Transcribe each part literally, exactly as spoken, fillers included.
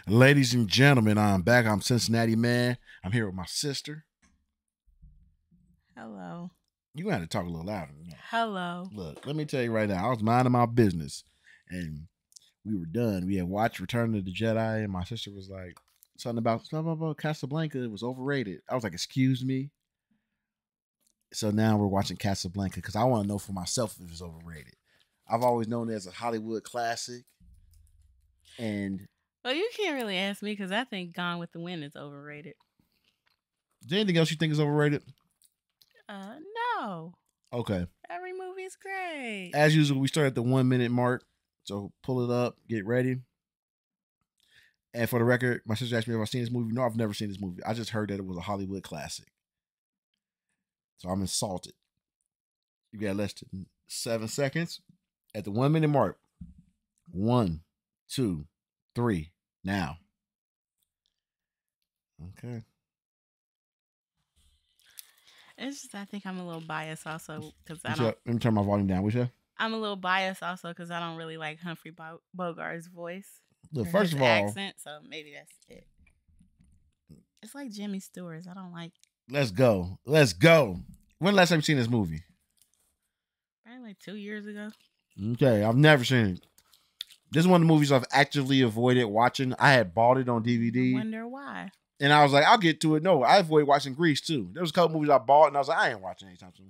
Ladies and gentlemen, I'm back. I'm Cincinnati Man. I'm here with my sister. Hello. You got to talk a little louder. Hello. Look, let me tell you right now. I was minding my business, and we were done. We had watched Return of the Jedi, and my sister was like, something about something about Casablanca. It was overrated. I was like, excuse me. So now we're watching Casablanca because I want to know for myself if it's overrated. I've always known it as a Hollywood classic, and well, you can't really ask me because I think Gone with the Wind is overrated. Is there anything else you think is overrated? Uh, no. Okay. Every movie's great. As usual, we start at the one minute mark. So pull it up, get ready. And for the record, my sister asked me if I've seen this movie. No, I've never seen this movie. I just heard that it was a Hollywood classic. So I'm insulted. You got less than seven seconds at the one minute mark. One, two, three, now. Okay. It's just I think I'm a little biased also because I Let don't. me turn my volume down. What's that? I'm a little biased also because I don't really like Humphrey Bo- Bogart's voice. Look, first of all, accent. So maybe that's it. It's like Jimmy Stewart's. I don't like. Let's go. Let's go. When the last time you seen this movie? Probably like two years ago. Okay, I've never seen it. This is one of the movies I've actively avoided watching. I had bought it on D V D. I wonder why. And I was like, I'll get to it. No, I avoid watching Grease too. There was a couple movies I bought, and I was like, I ain't watching anytime soon.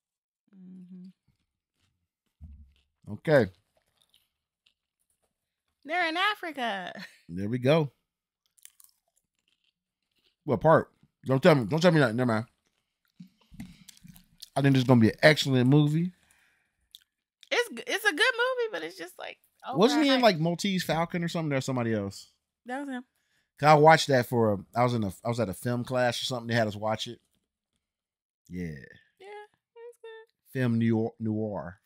Mm-hmm. Okay. They're in Africa. There we go. What part? Don't tell me. Don't tell me nothing. Never mind. I think this is gonna be an excellent movie. It's it's a good movie, but it's just like wasn't he in like Maltese Falcon or something? There's somebody else. That was him. Cause I watched that for a. I was in a. I was at a film class or something. They had us watch it. Yeah. Yeah, it's good. Film noir. noir.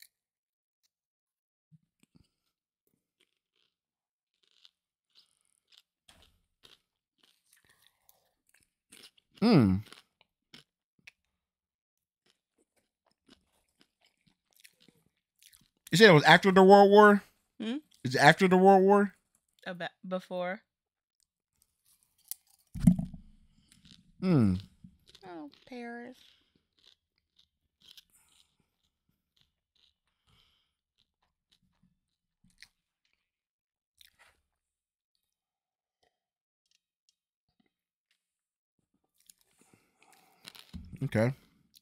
Hmm. You said it was after the World War? Hmm? Is it after the World War? About before. Hmm. Oh, Paris. Okay.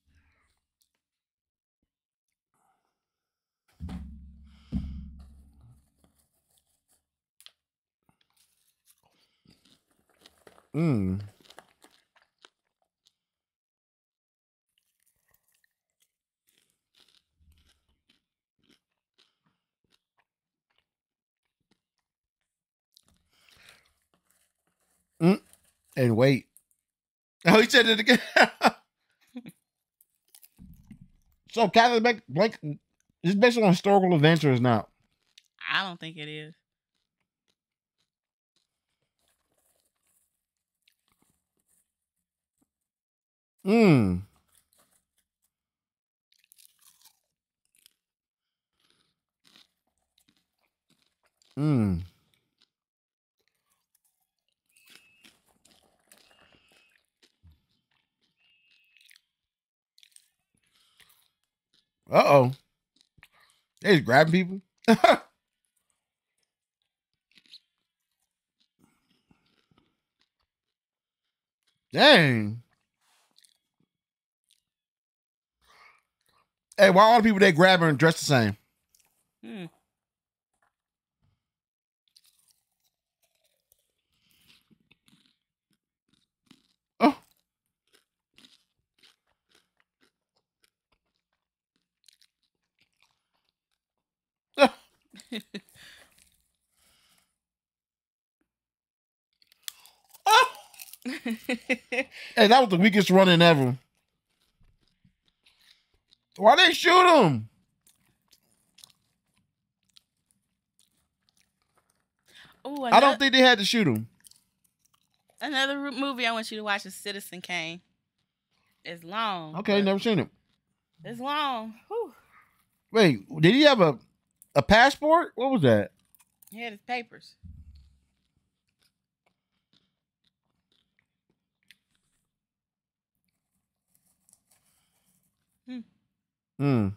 Hmm. Mm. And wait. Oh, he said it again. So, Casablanca Blank is based on historical events or is not? I don't think it is. Hmm. Hmm. Uh oh. They just grabbing people. Dang. Hey, why all the people they grab her and dress the same? Hmm. Oh. Oh. Hey, that was the weakest running ever. Why they shoot him? Ooh, I don't think they had to shoot him. Another movie I want you to watch is Citizen Kane. It's long. Okay, never seen it. It's long. Whew. Wait, did he have a a passport? What was that? He had his papers. Mm.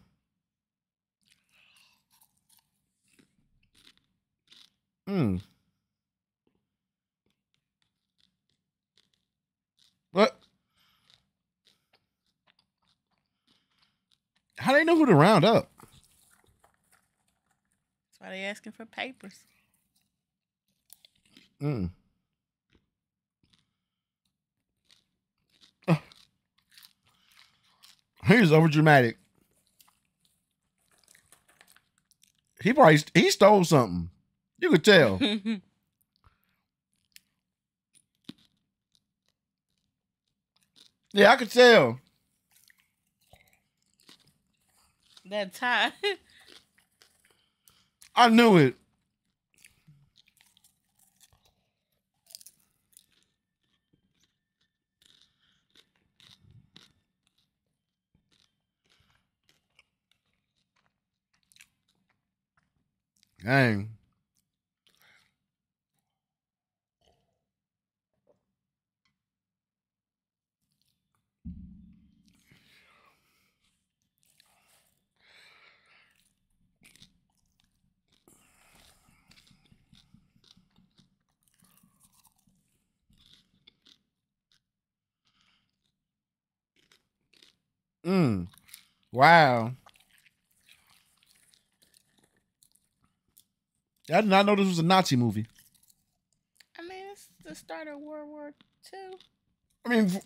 Mm. What? How they know who to round up? That's why they asking for papers. Mm. Uh, He's over dramatic. He probably he stole something. You could tell. Yeah, I could tell. That tie. I knew it. Dang. Mm. Wow. I did not know this was a Nazi movie. I mean, it's the start of World War Two. I mean,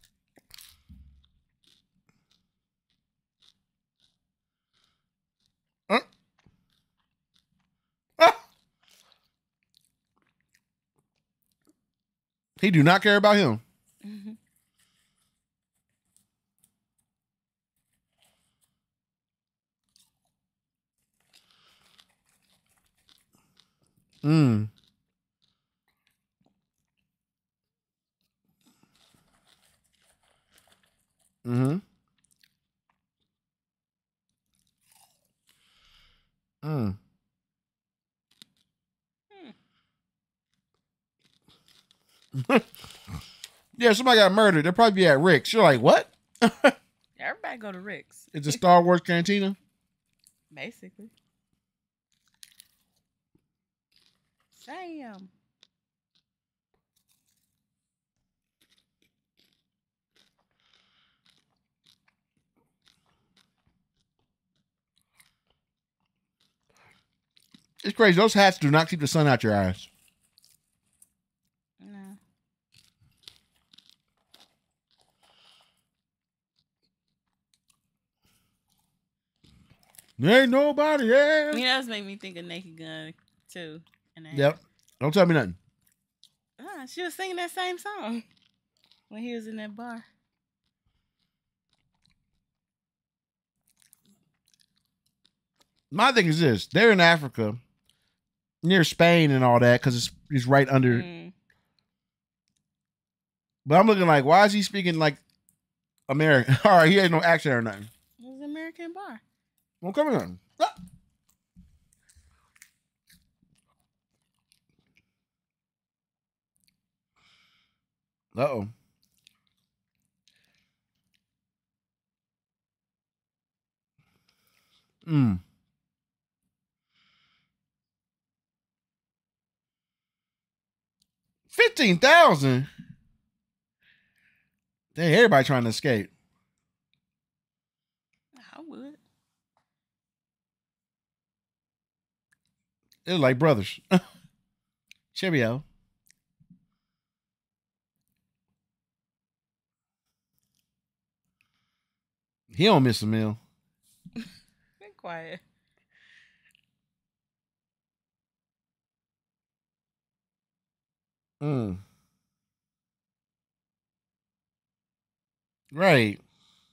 uh, ah, he do not care about him. Mm-hmm. Mm. Mm-hmm. Mm. Yeah, somebody got murdered. They'll probably be at Rick's. You're like, what? Everybody go to Rick's. It's a Star Wars cantina? Basically. Sam. It's crazy. Those hats do not keep the sun out your eyes. No. There ain't nobody else. You know, this make me think of Naked Gun too. And then, Yep. Don't tell me nothing. ah, she was singing that same song when he was in that bar. My thing is this. They're in Africa, near Spain and all that, because it's, it's right under. Mm. But I'm looking like, why is he speaking like American? All right, he ain't no accent or nothing. It was an American bar. Well, come on. Ah. Uh-oh. Mm. fifteen thousand? Dang, everybody trying to escape. I would. They're like brothers. Cheerio. He don't miss a meal. Be quiet. Mm. Right.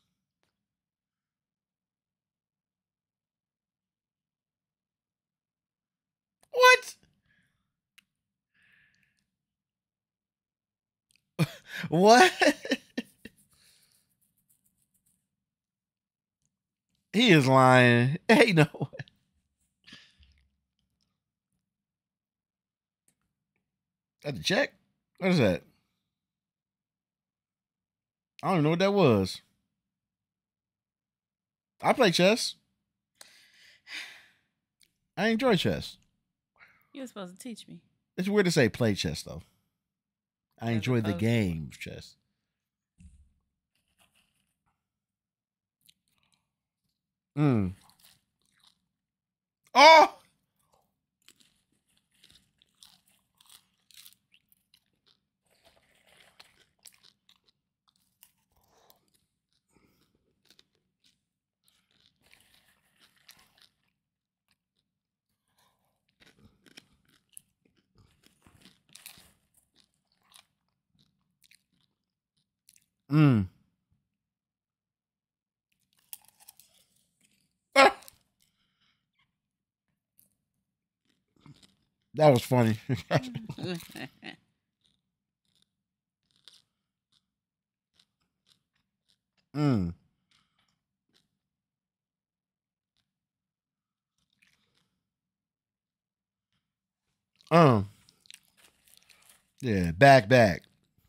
What? What? He is lying. Hey, no. That's a check? What is that? I don't even know what that was. I play chess. I enjoy chess. You were supposed to teach me. It's weird to say play chess though. I As enjoy the opposed to game of chess. Mm. Oh. Mm. Ah. That was funny. mm. Um. Yeah. Back. Back.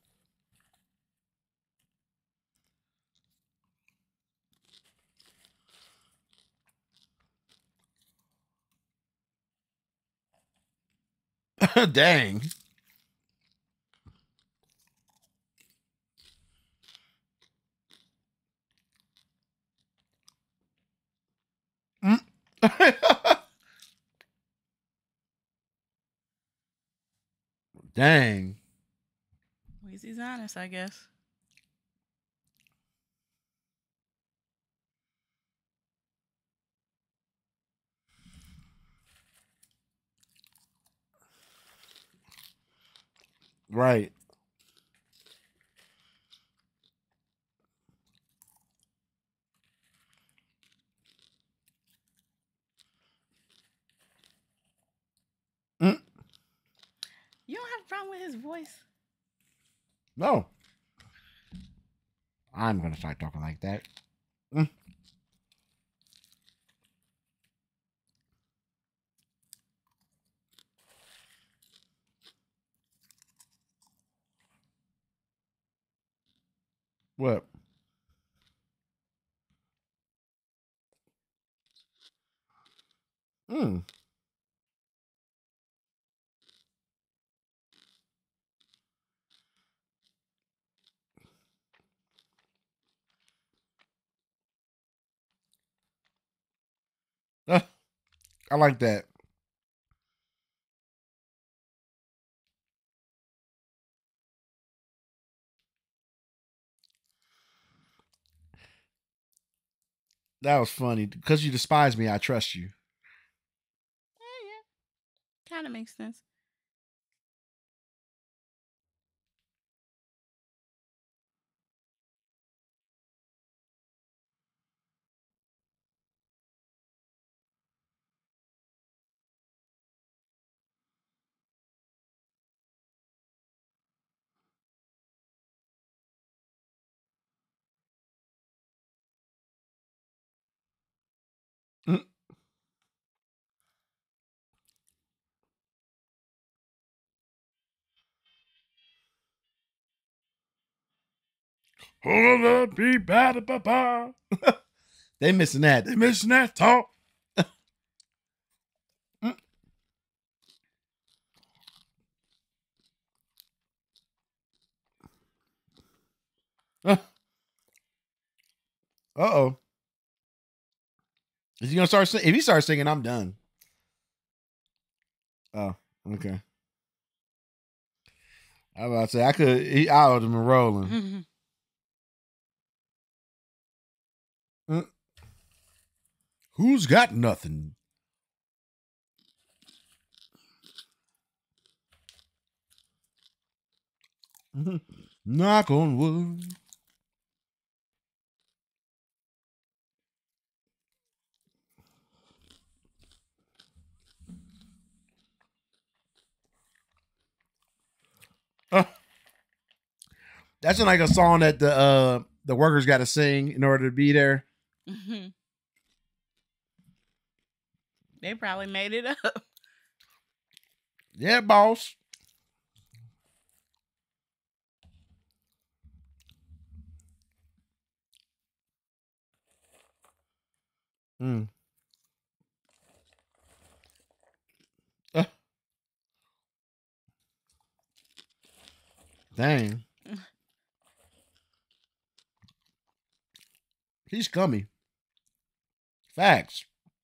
Dang. Mm. Dang. Weezy's honest, I guess. Right. Mm. You don't have a problem with his voice? No. I'm gonna start talking like that. Mm. What? Mm. Uh, I like that. That was funny. Because you despise me, I trust you. Yeah, yeah. Kind of makes sense. Mm. They missing that. They missing that talk. Mm. Uh oh. Is he gonna start singing? If he starts singing, I'm done. Oh, okay. I was about to say I could. He, I would have been rolling. Mm. Who's got nothing? Knock on wood. Uh, that's like a song that the uh, the workers got to sing in order to be there. They probably made it up. Yeah, boss. Mm. Uh, dang. He's scummy. Facts.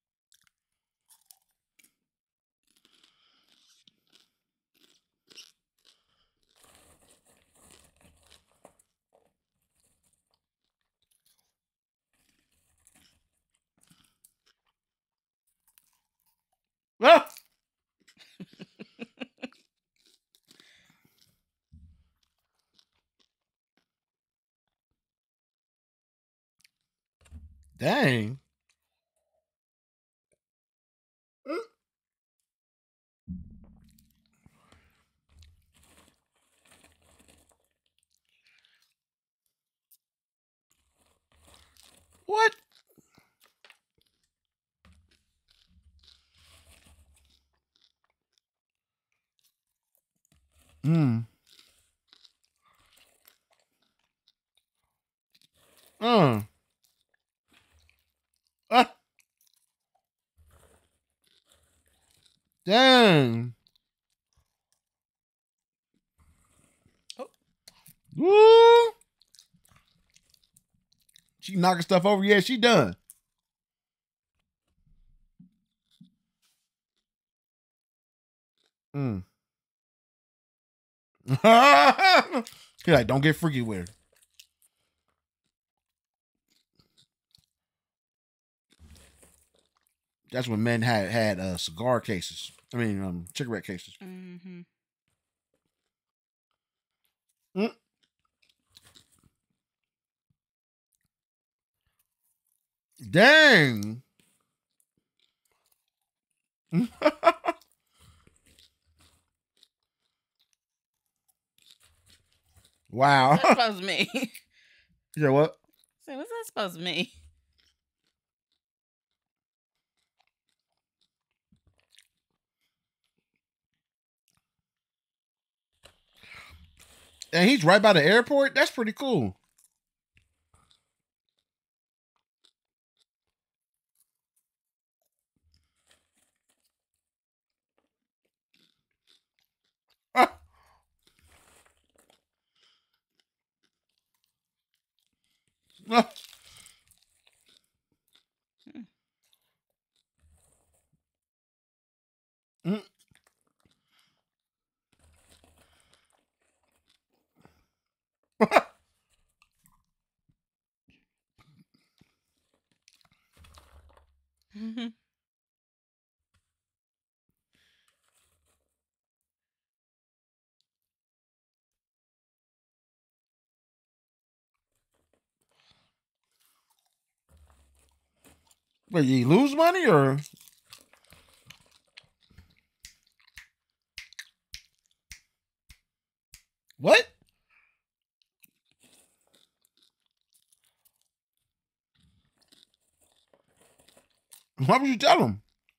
Ah! Dang. What? Mm. Uh. Ah. Dang. Oh. Woo. She knocking stuff over. Yeah, she done. Mm. He like, don't get freaky with her. That's when men had had uh, cigar cases. I mean, um, cigarette cases. Mm-hmm. Mm. Dang. Wow. What's that supposed to mean? You know what? Say, what's that supposed to mean? And he's right by the airport. That's pretty cool. Ah. Ah. Mm. Mm-hmm. Wait, you lose money or what? Why would you tell him?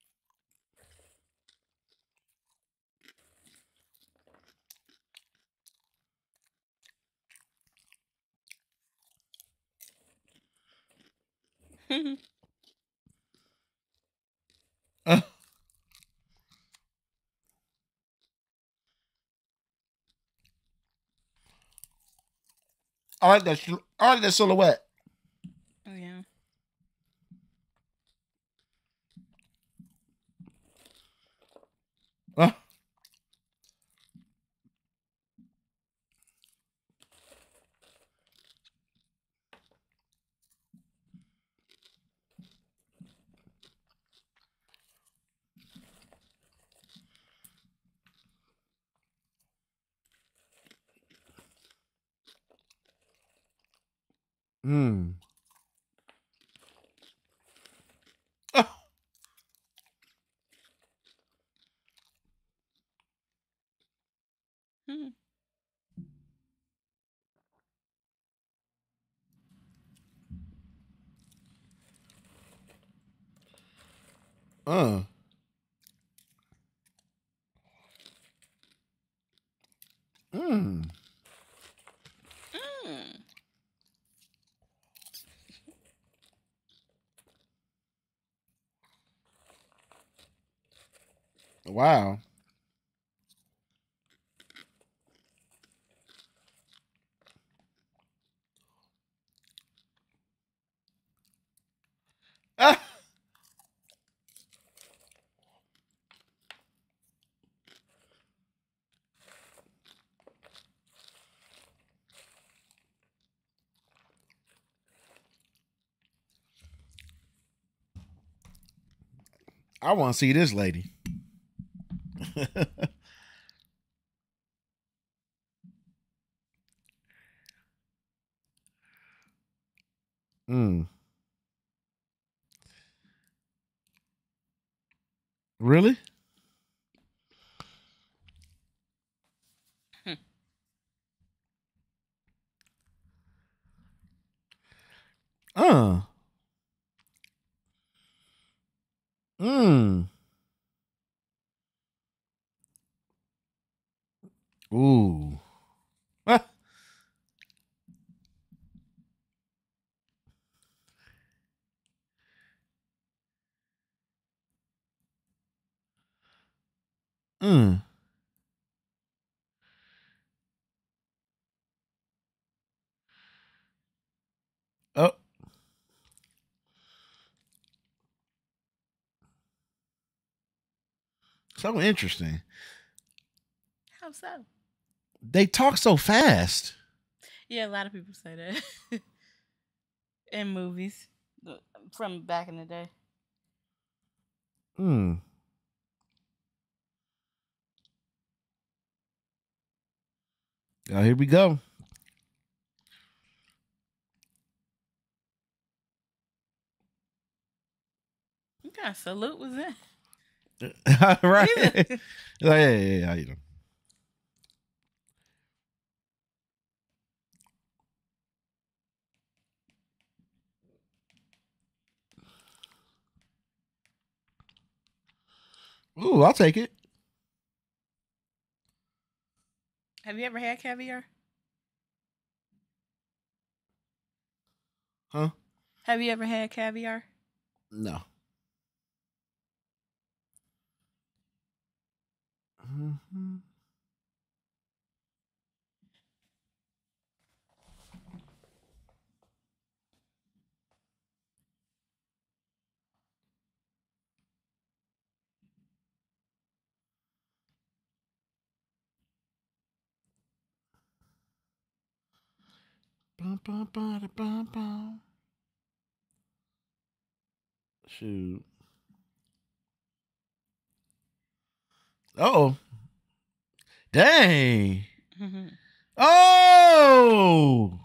Uh, I like that. I like that silhouette. Yeah. Uh, mm. Uh, Mm-hmm. uh. Mm. Mm. Wow. Ah. I want to see this lady. mm. Really? Hmm. Uh. Mm. Ooh. Ah. Mm. Oh. So interesting. How so? They talk so fast. Yeah, a lot of people say that in movies from back in the day. Mm. Oh, here we go. What kind of salute was that? Right. Like, yeah, yeah, yeah, how you doing? Ooh, I'll take it. Have you ever had caviar? Huh? Have you ever had caviar? No. Mm-hmm. Bum, bum, bum, bum, bum. Shoot. Oh. Dang. Oh.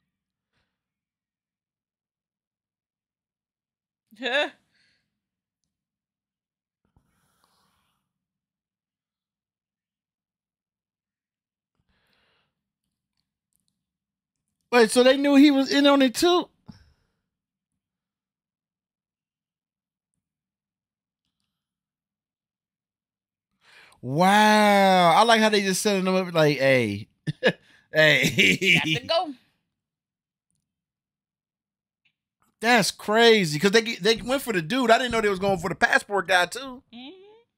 Wait, so they knew he was in on it too? Wow. I like how they just setting them up like, hey. Hey. Got to go. That's crazy. Because they they went for the dude. I didn't know they was going for the passport guy too. Mm-hmm.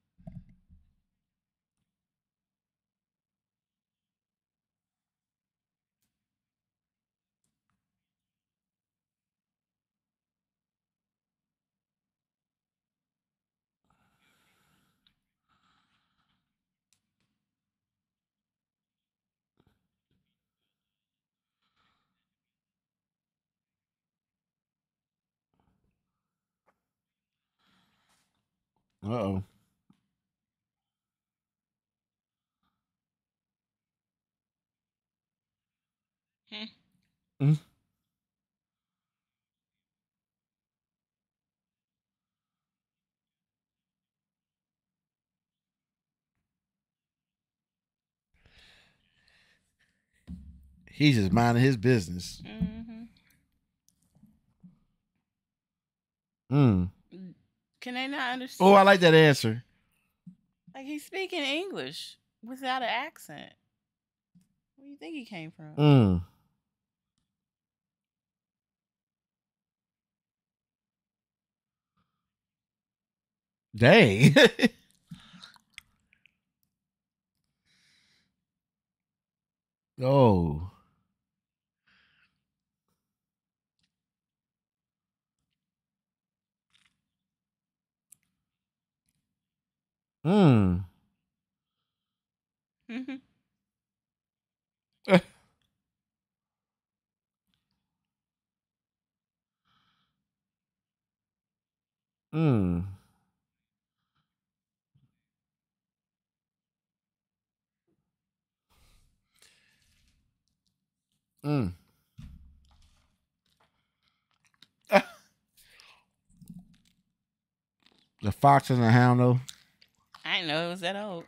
Uh-oh. Mm. He's just minding his business. Mm-hmm. Mm. Can they not Oh, understand? I like that answer. Like he's speaking English without an accent. Where do you think he came from? Mm. Dang. Oh. Hmm. Mm-hmm. Hmm. Hmm. The Fox and the Hound, though. I didn't know it was that old.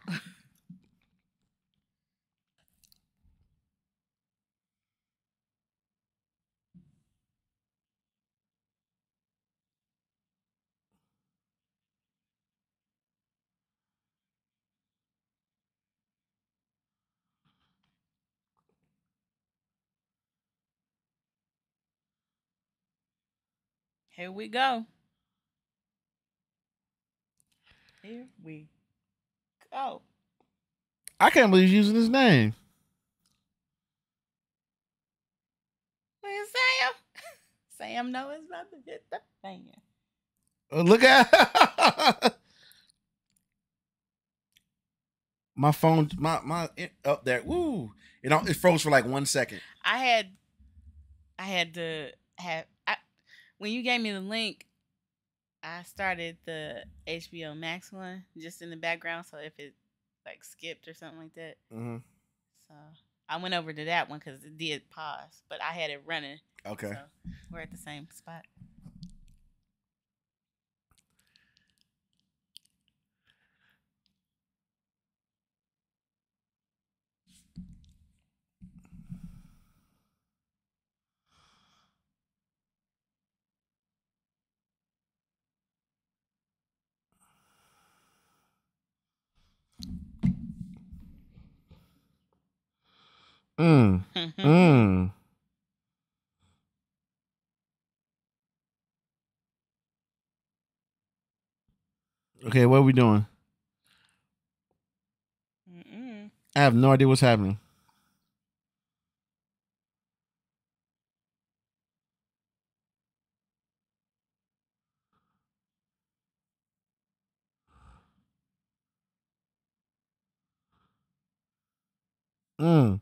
Here we go. Here we go. I can't believe he's using his name. Where's Sam? Sam knows about to hit the fan. Uh, Look at my phone. My my up there. Woo! It don't, it froze for like one second. I had, I had to have. I, when you gave me the link, I started the H B O Max one just in the background, so if it like skipped or something like that, Mm-hmm. so I went over to that one because it did pause, but I had it running. Okay. So we're at the same spot. Mm. Mm. Okay, what are we doing? Mm-mm. I have no idea what's happening. Mm.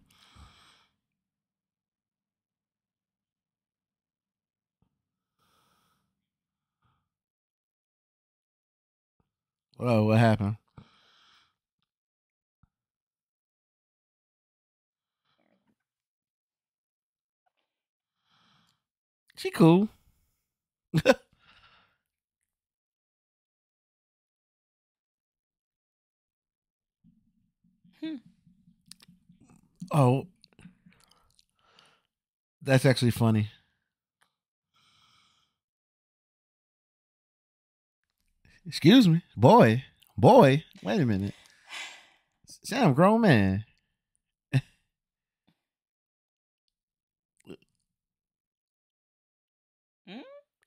Oh, what happened? She cool. Hmm. Oh, that's actually funny. Excuse me, boy, boy. Wait a minute. Sam, grown man. Mm?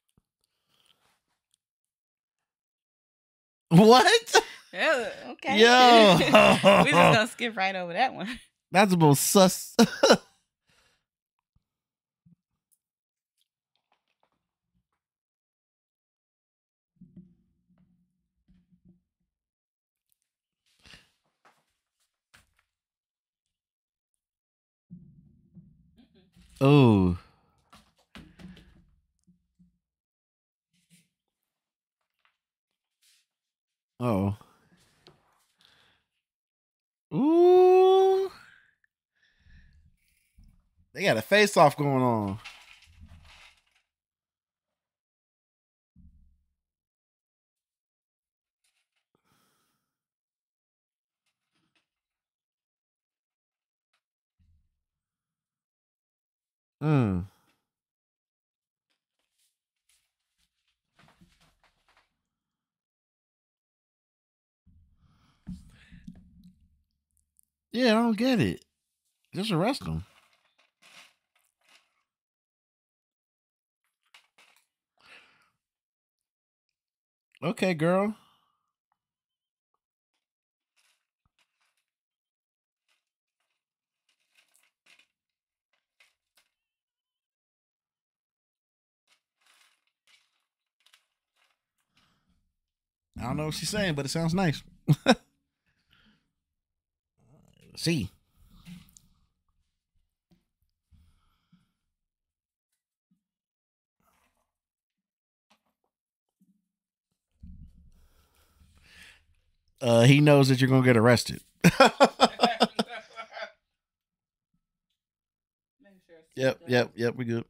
What? Yeah, okay. Yo, We just gonna skip right over that one. that's the most sus. Oh, oh, ooh. They got a face off going on. Mm. Yeah, I don't get it. Just arrest them. Okay, girl. I don't know what she's saying, but it sounds nice. See. Uh, he knows that you're gonna get arrested. Yep, yep, yep. We good.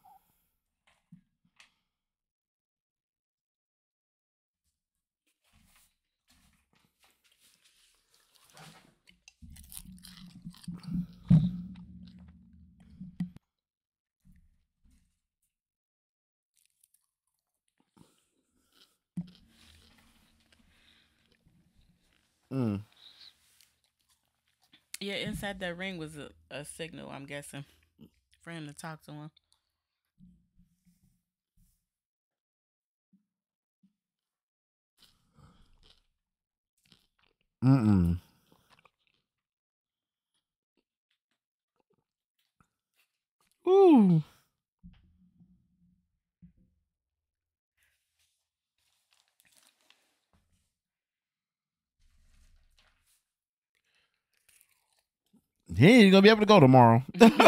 Mm. Yeah, inside that ring was a, a signal, I'm guessing, for him to talk to him. Mm-mm. Ooh. He ain't gonna be able to go tomorrow.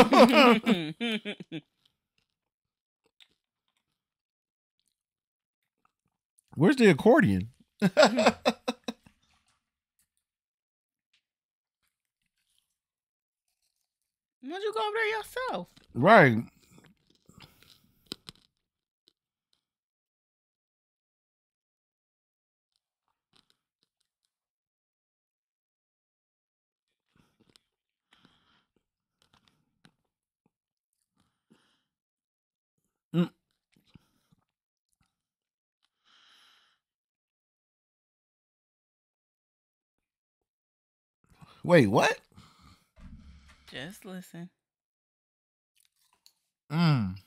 Where's the accordion? Why'd you go over there yourself? Right. Mm. Wait, what? Just listen. Mm.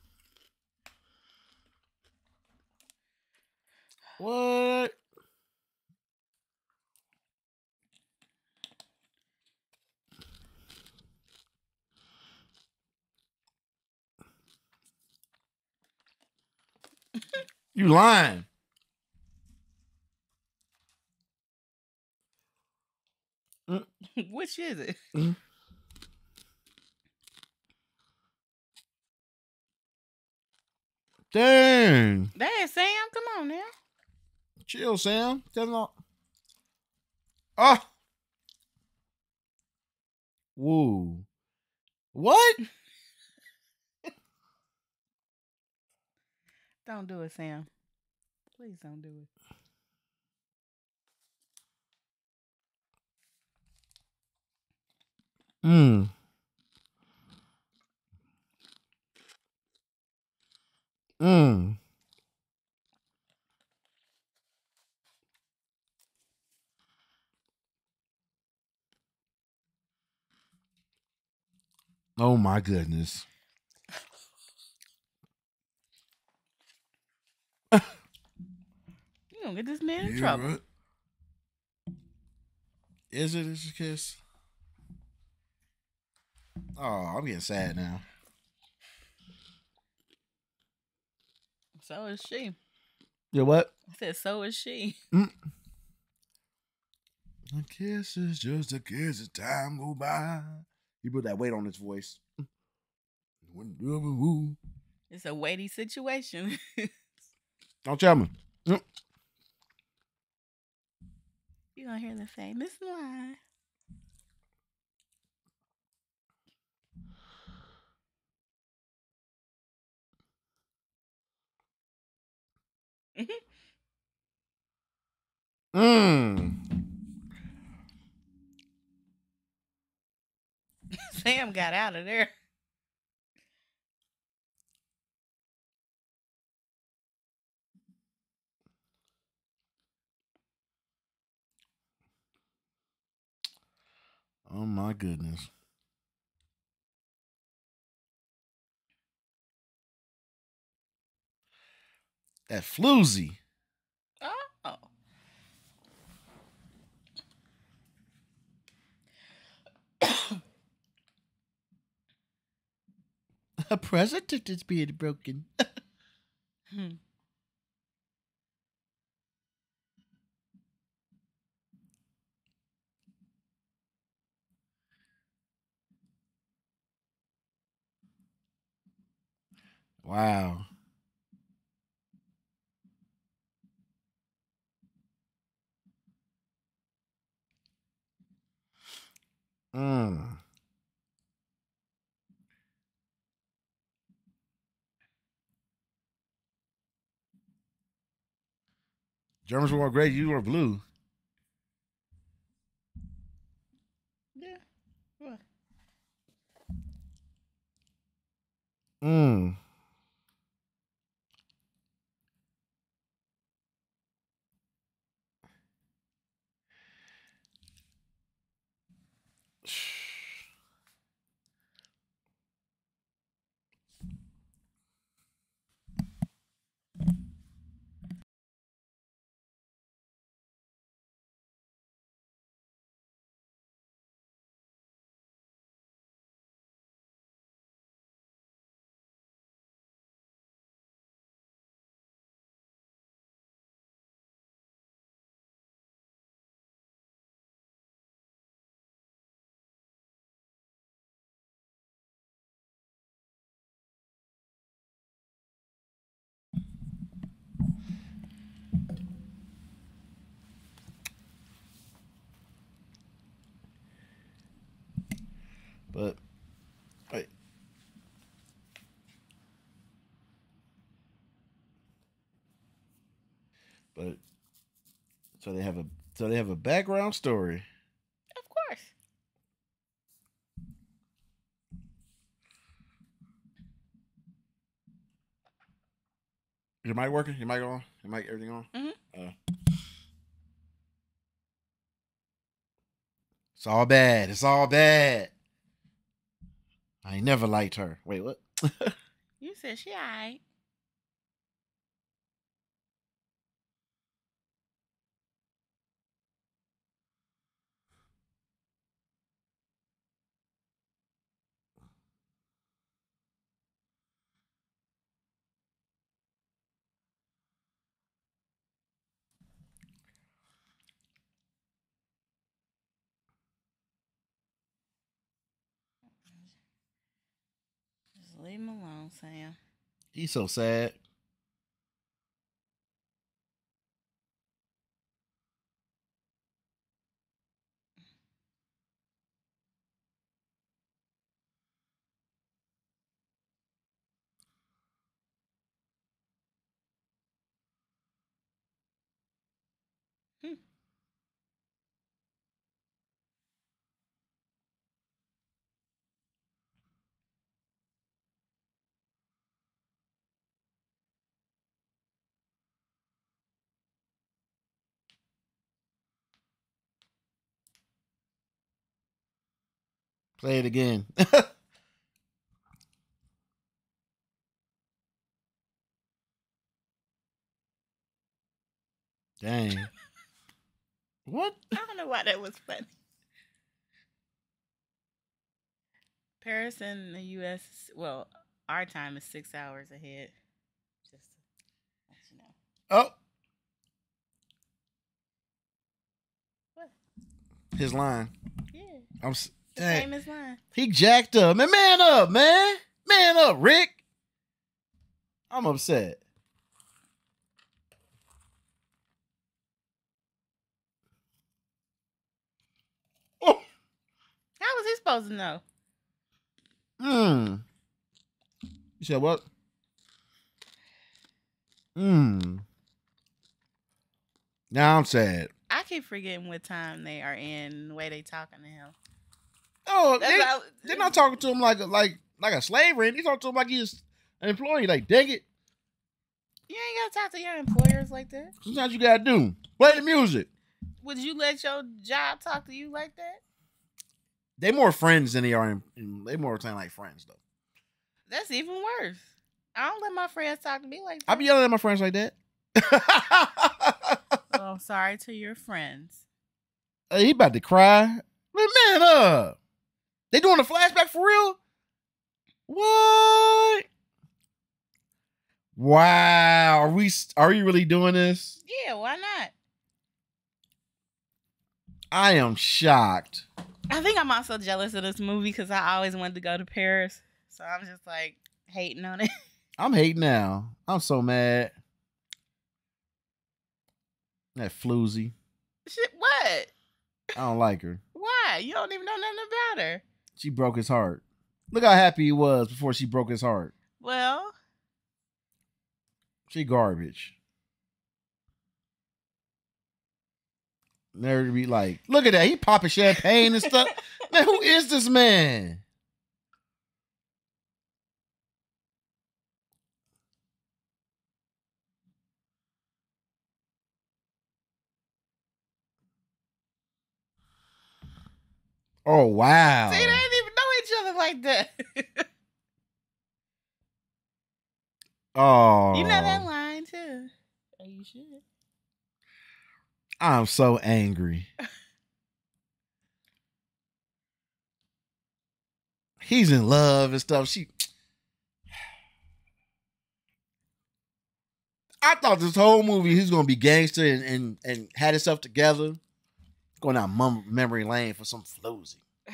What? You lying? Mm. Which is it? Mm. Dang. Dad, Sam, come on now. Chill, Sam. Tell him all. Ah. Whoa. What? Don't do it, Sam. Please don't do it. Mm. Mm. Oh my goodness. You gonna get this man in trouble. Right. Is it? Is it a kiss? Oh, I'm getting sad now. So is she. Yeah, what? I said, so is she. Mm. A kiss is just a kiss as time go by. You put that weight on his voice. It's a weighty situation. Don't tell me. Mm. You gonna hear the famous line. Mm. Sam got out of there. Oh my goodness. That floozy. Oh. A present is being broken. Hmm. Wow. Mm. Germans wore gray, you wore blue. Yeah. What? Mm. But wait. But so they have a so they have a background story. Of course. Your mic working? Your mic on? Your mic everything on? Mm-hmm. Uh, it's all bad. It's all bad. I ain't never liked her. Wait, what? You said she alright. Just leave him alone, Sam. He's so sad. Hmm. Play it again. Dang. What? I don't know why that was funny. Paris and the U S, well, our time is six hours ahead. Just to let you know. Oh, What? his line. Yeah. I'm s- The dang. famous line. He jacked up. Man, man up, man. Man up, Rick. I'm upset. Oh. How was he supposed to know? Hmm. You said what? Hmm. Now I'm sad. I keep forgetting what time they are in, the way they talking to him. Oh, That's they, how- they're not talking to him like a, like like a slave ring. They talking to him like he's an employee. Like, dig it. You ain't gotta talk to your employers like that. Sometimes you gotta do. Play the music. Would you let your job talk to you like that? They more friends than they are. In, in, they more sound like friends though. That's even worse. I don't let my friends talk to me like that. I be yelling at my friends like that. Well, I'm sorry to your friends. Hey, he about to cry. Man, man up. They doing a flashback for real? What? Wow. Are we are you really doing this? Yeah, why not? I am shocked. I think I'm also jealous of this movie because I always wanted to go to Paris. So I'm just like hating on it. I'm hating now. I'm so mad. That floozy. Shit, what? I don't like her. Why? You don't even know nothing about her. She broke his heart. Look how happy he was before she broke his heart. Well, she garbage. Never be like, look at that. He popping champagne and stuff. Man, who is this man? Oh, wow. See, they didn't even know each other like that. Oh. You know that line, too. Oh, you should. I'm so angry. He's in love and stuff. She... I thought this whole movie he's gonna be gangster and and, and had himself together. Going down mum- memory lane for some floozy.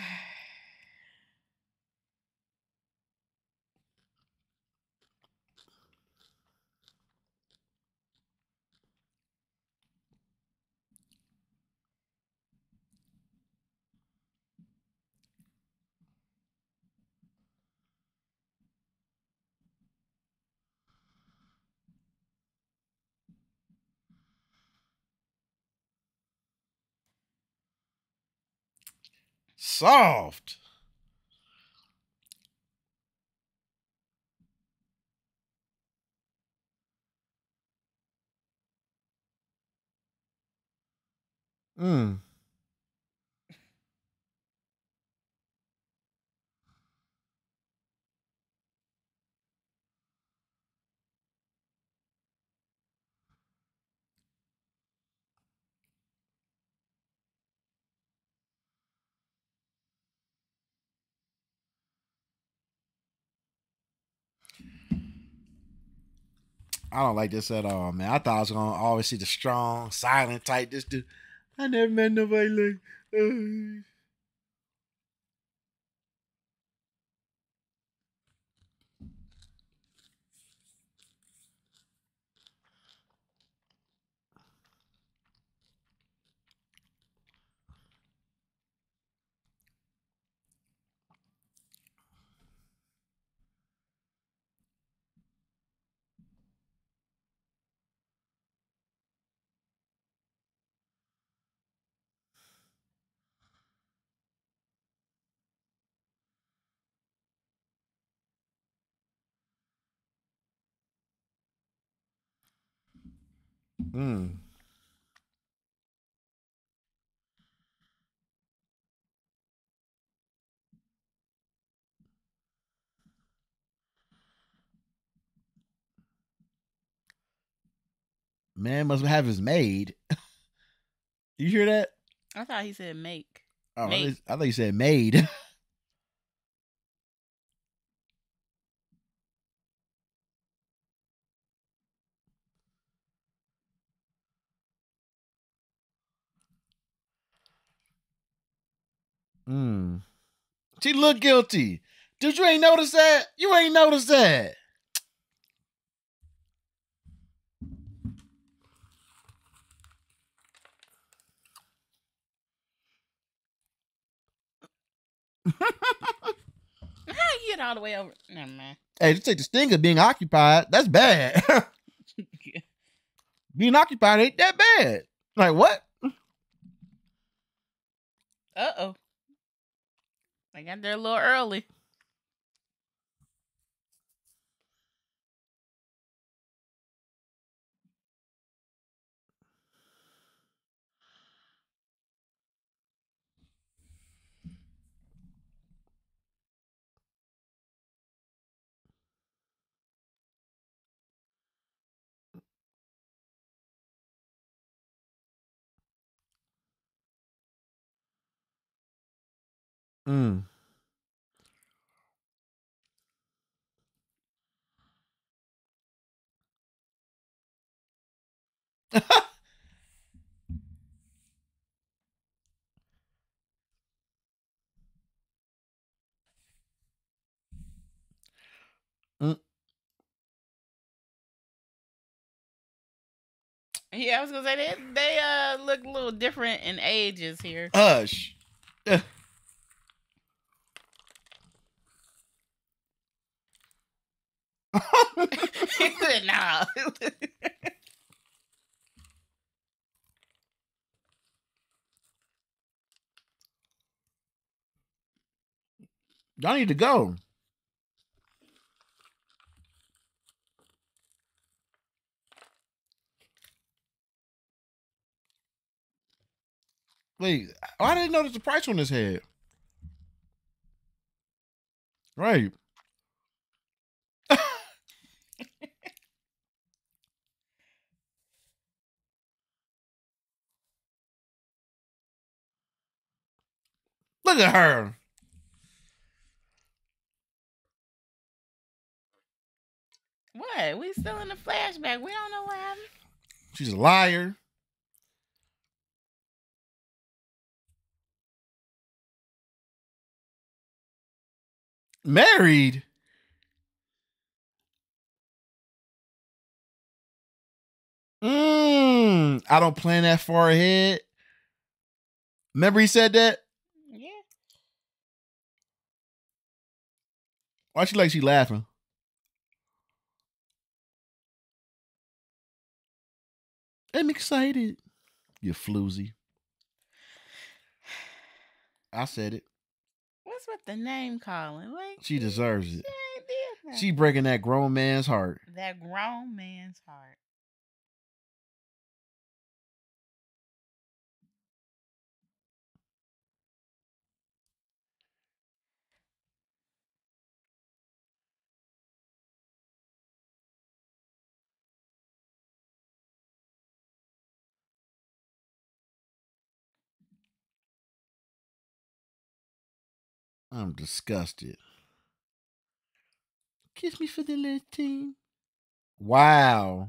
Soft. Mm. I don't like this at all, man. I thought I was gonna always see the strong, silent type. This dude, I never met nobody like. Uh... Mm. Man must have his maid. You hear that? I thought he said make. Oh, Make. I thought you said maid. Mm. She looked guilty. Dude, you ain't noticed that? You ain't noticed that. How you get all the way over? Never mind. Hey, just take the sting of being occupied. That's bad. Being occupied ain't that bad. Like, what? Uh oh. I got there a little early. Mm. Mm. Yeah, I was gonna say they they uh look a little different in ages here. Hush. Uh, He said, "Nah." Y'all need to go. Wait, I didn't notice the price on this head. Right. Look at her. What? We still in the flashback. We don't know what happened. She's a liar. Married. Mmm. I don't plan that far ahead. Remember he said that? Yeah. Why she like she laughing? I'm excited. You floozy. I said it. What's with the name calling? Like She deserves it. she ain't did nothing. She breaking that grown man's heart. That grown man's heart. I'm disgusted. Kiss me for the little team. Wow.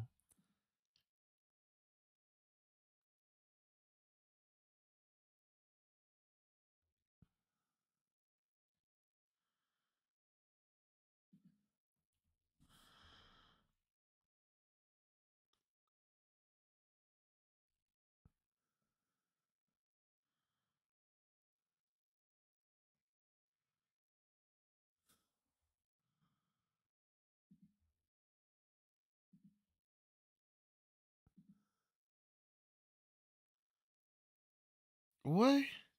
What?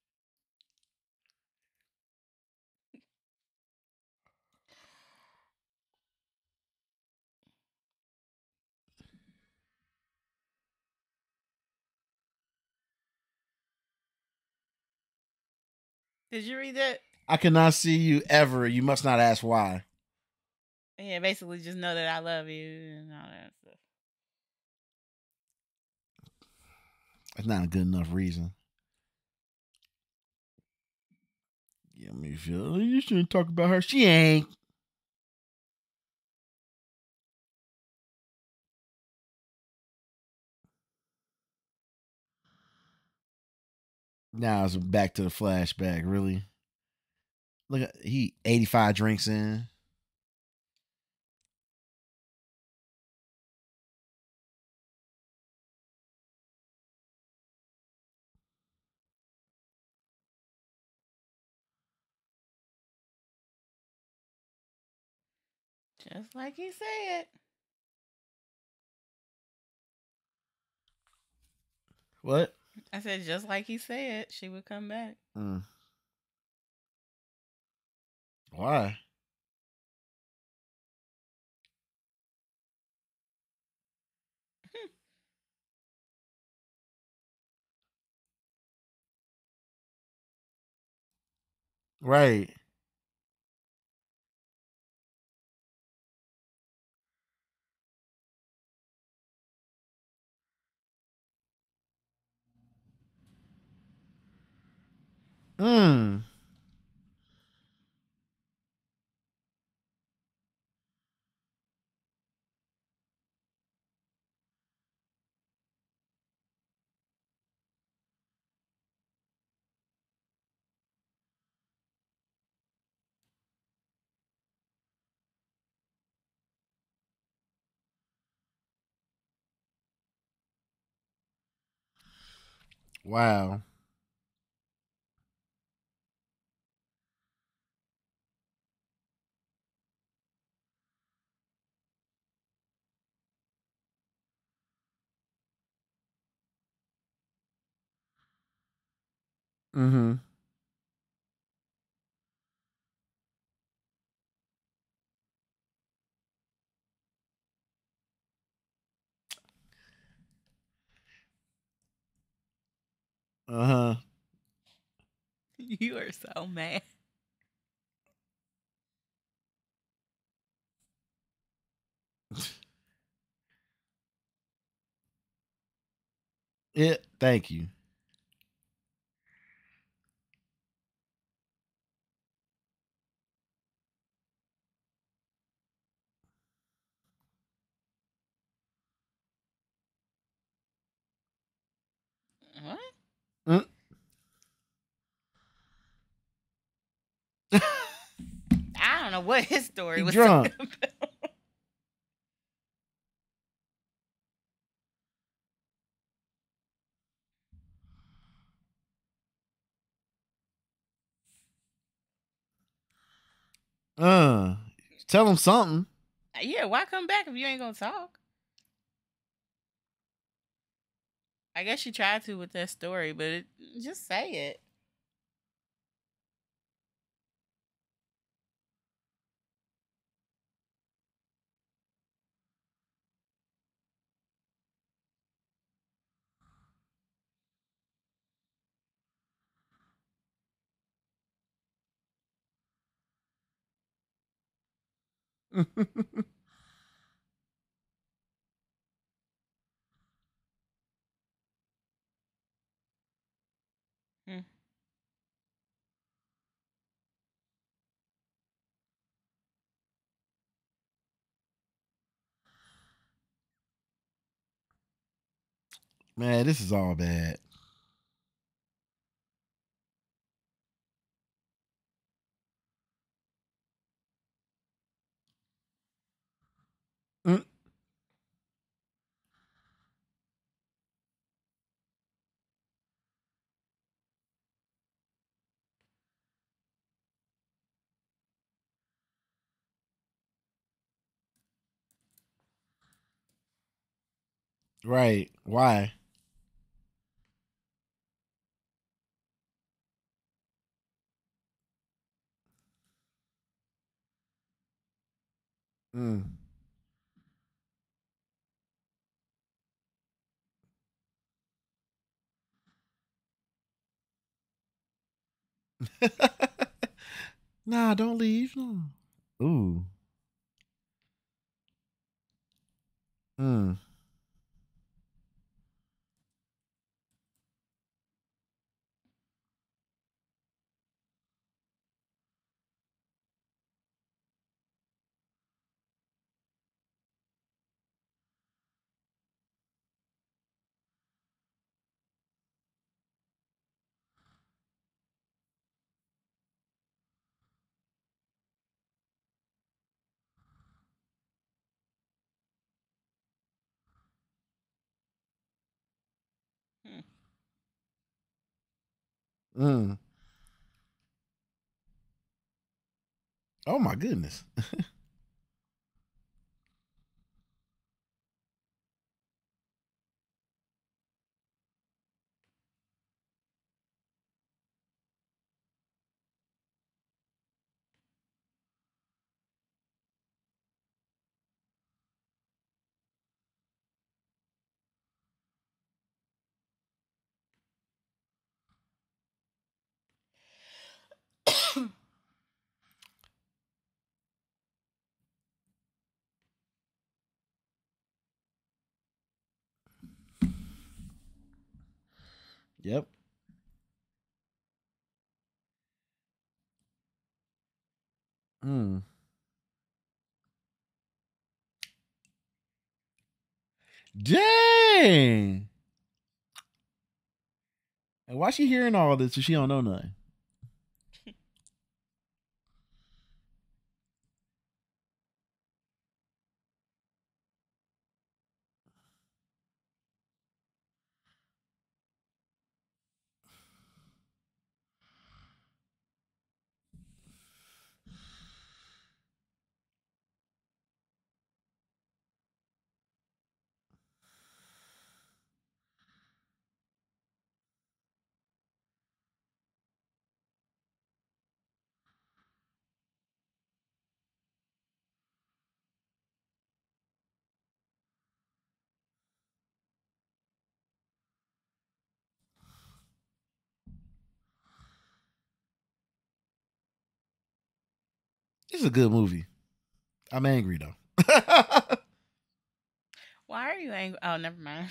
Did you read that? I cannot see you ever. You must not ask why. Yeah, basically just know that I love you and all that stuff. That's not a good enough reason. Yeah, me feel "Oh, you shouldn't talk about her. She ain't. Now it's back to the flashback. Really? Look at he eighty-five drinks in. Just like he said. What? I said just like he said, she would come back. Mm. Why? Right. Mm. Wow. Mm-hmm. Uh-huh. You are so mad. Yeah, thank you. What? Mm. I don't know what his story He was talking drunk. about. Uh, tell him something. Yeah, why come back if you ain't gonna talk? I guess you tried to with that story, but it, just say it. Hmm. Man, this is all bad. Mm. Right. Why? Mm. Nah, don't leave. No. Ooh. Mm. Hmm. Mm. Oh my goodness. Yep. Mm. Dang. And why she hearing all this if she don't know nothing? It's a good movie. I'm angry though. Why are you angry? Oh, never mind.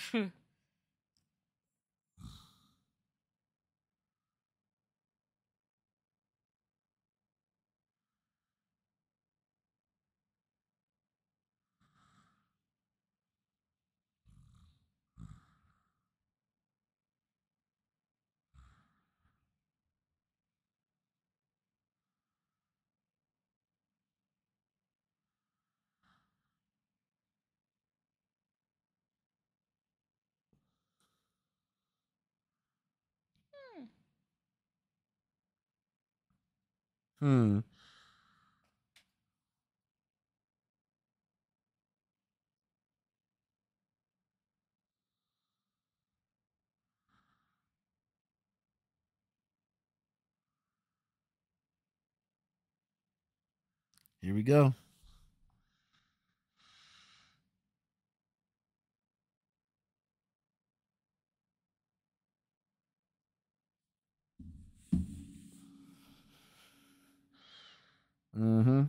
Hmm. Here we go. Mm-hmm.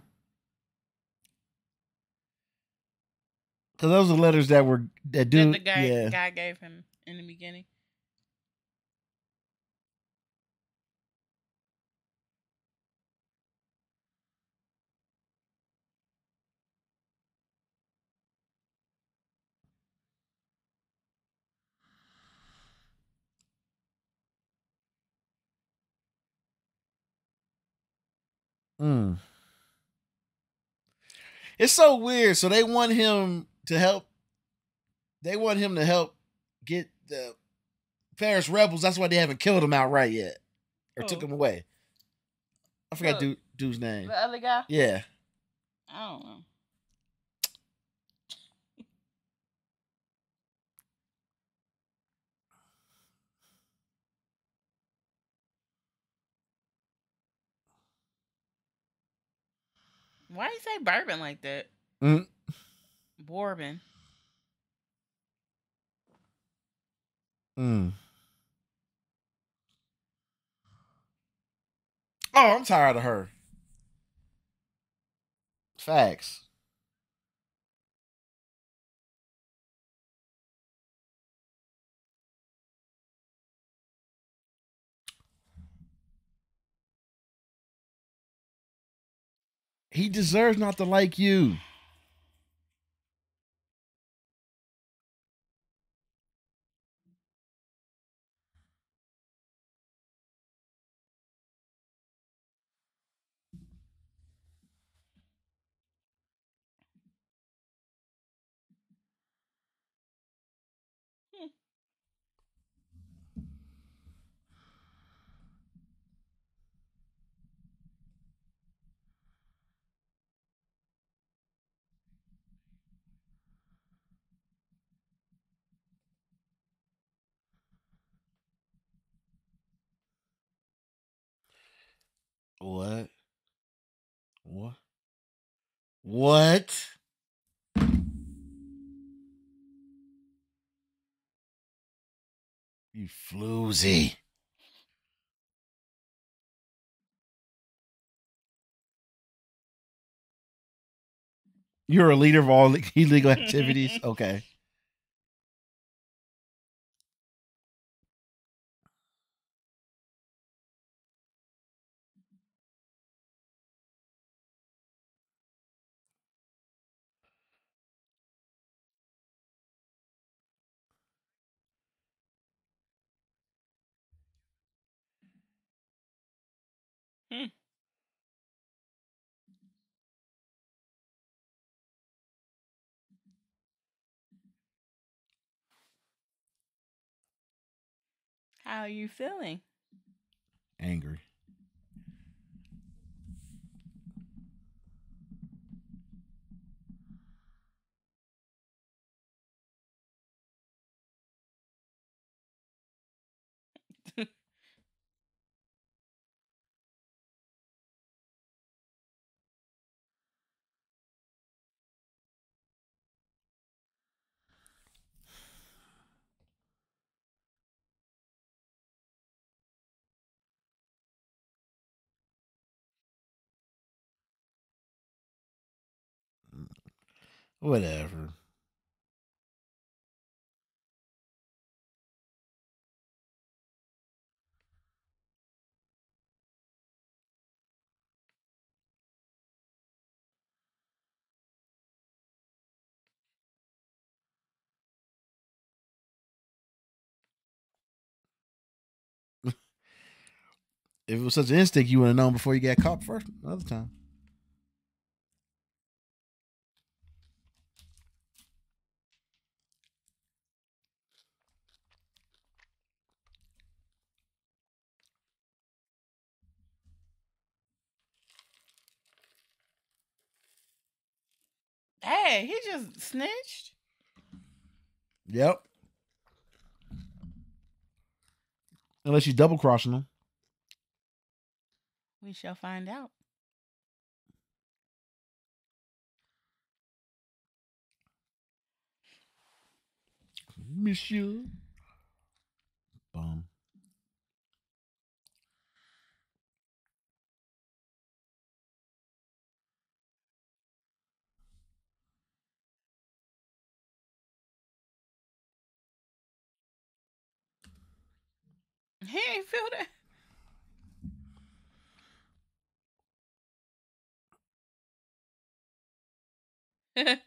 Because those are letters that were that That the dude. guy Yeah. guy gave him in the beginning. Mm. It's so weird. So they want him to help. They want him to help get the Paris rebels. That's why they haven't killed him outright yet, or took Oh, him away. I forgot the dude, dude's name. the other guy. Yeah. I don't know. Why you say bourbon like that? Mm. Bourbon. Mm. Oh, I'm tired of her. Facts. He deserves not to like you. What? What? What? You floozy. You're a leader of all illegal activities. Okay. Hmm. How are you feeling? Angry. Whatever. If it was such an instinct, you would have known before you got caught first another time. Hey, he just snitched. Yep. Unless you double crossing them. We shall find out. Monsieur. Bum. He ain't feel that.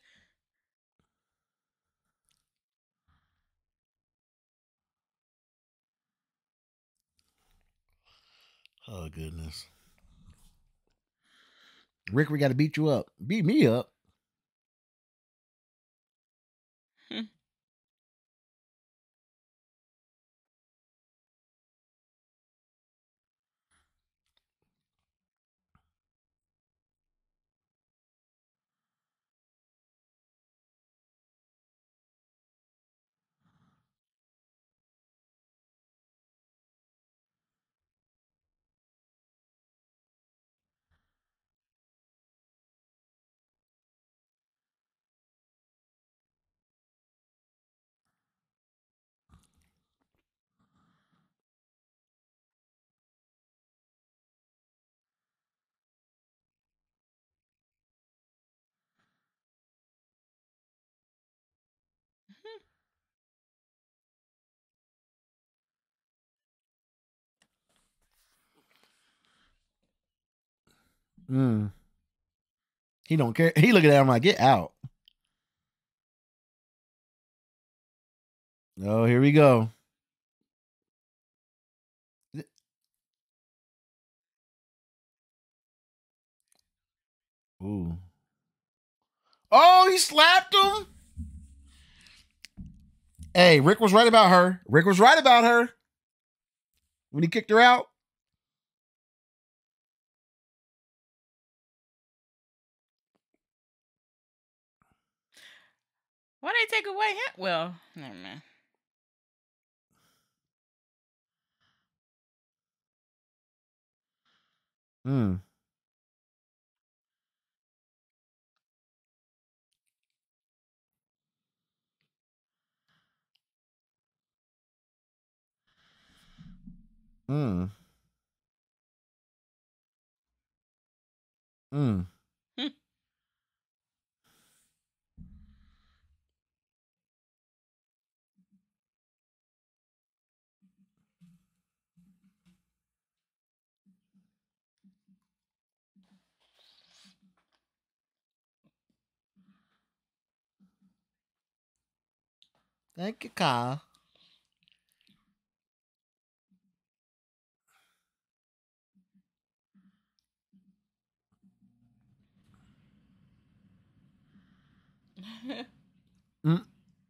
Oh, goodness. Rick, we got to beat you up. Beat me up. Mm. He don't care. He looking at him like, get out. Oh, here we go. Ooh. Oh, he slapped him. Hey, Rick was right about her. Rick was right about her when he kicked her out. Why they take away him? Well, never mind. Mm. Mm. Mm. Thank you, Kyle. Mm.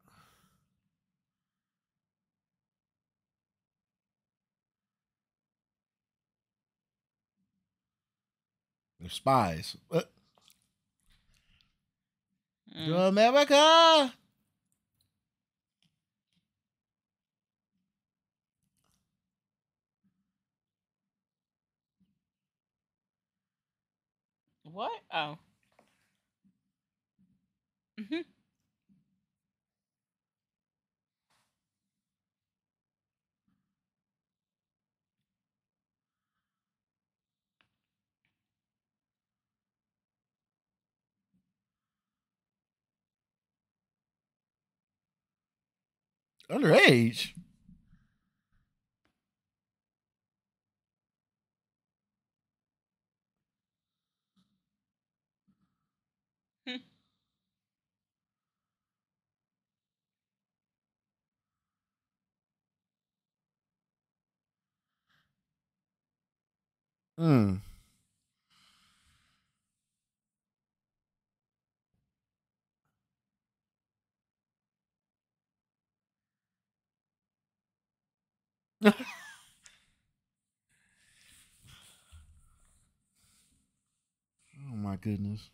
They're spies. What? To Mm. America. What? Oh. Mhm. Underage. Hmm. Oh my goodness.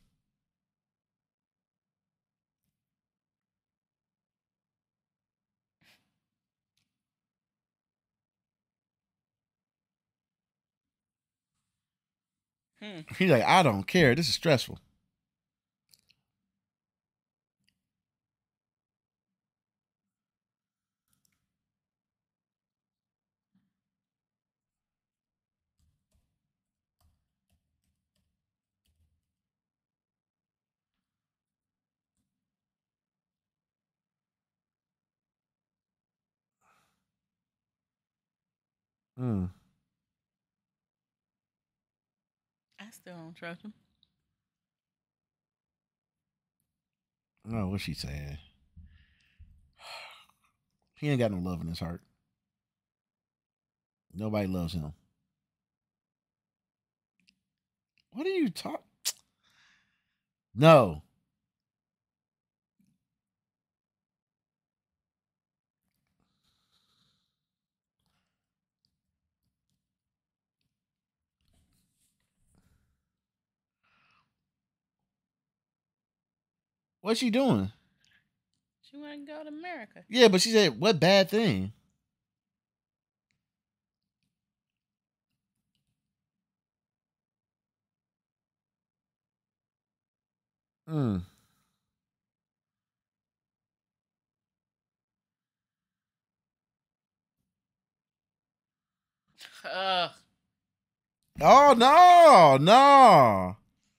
Hmm. He's like, I don't care. This is stressful. Hmm. I still don't trust him. No, what's she saying? He ain't got no love in his heart. Nobody loves him. What are you talking? No. What's she doing? She want to go to America. Yeah, but she said, what bad thing? Hmm. Ugh. Oh no, no.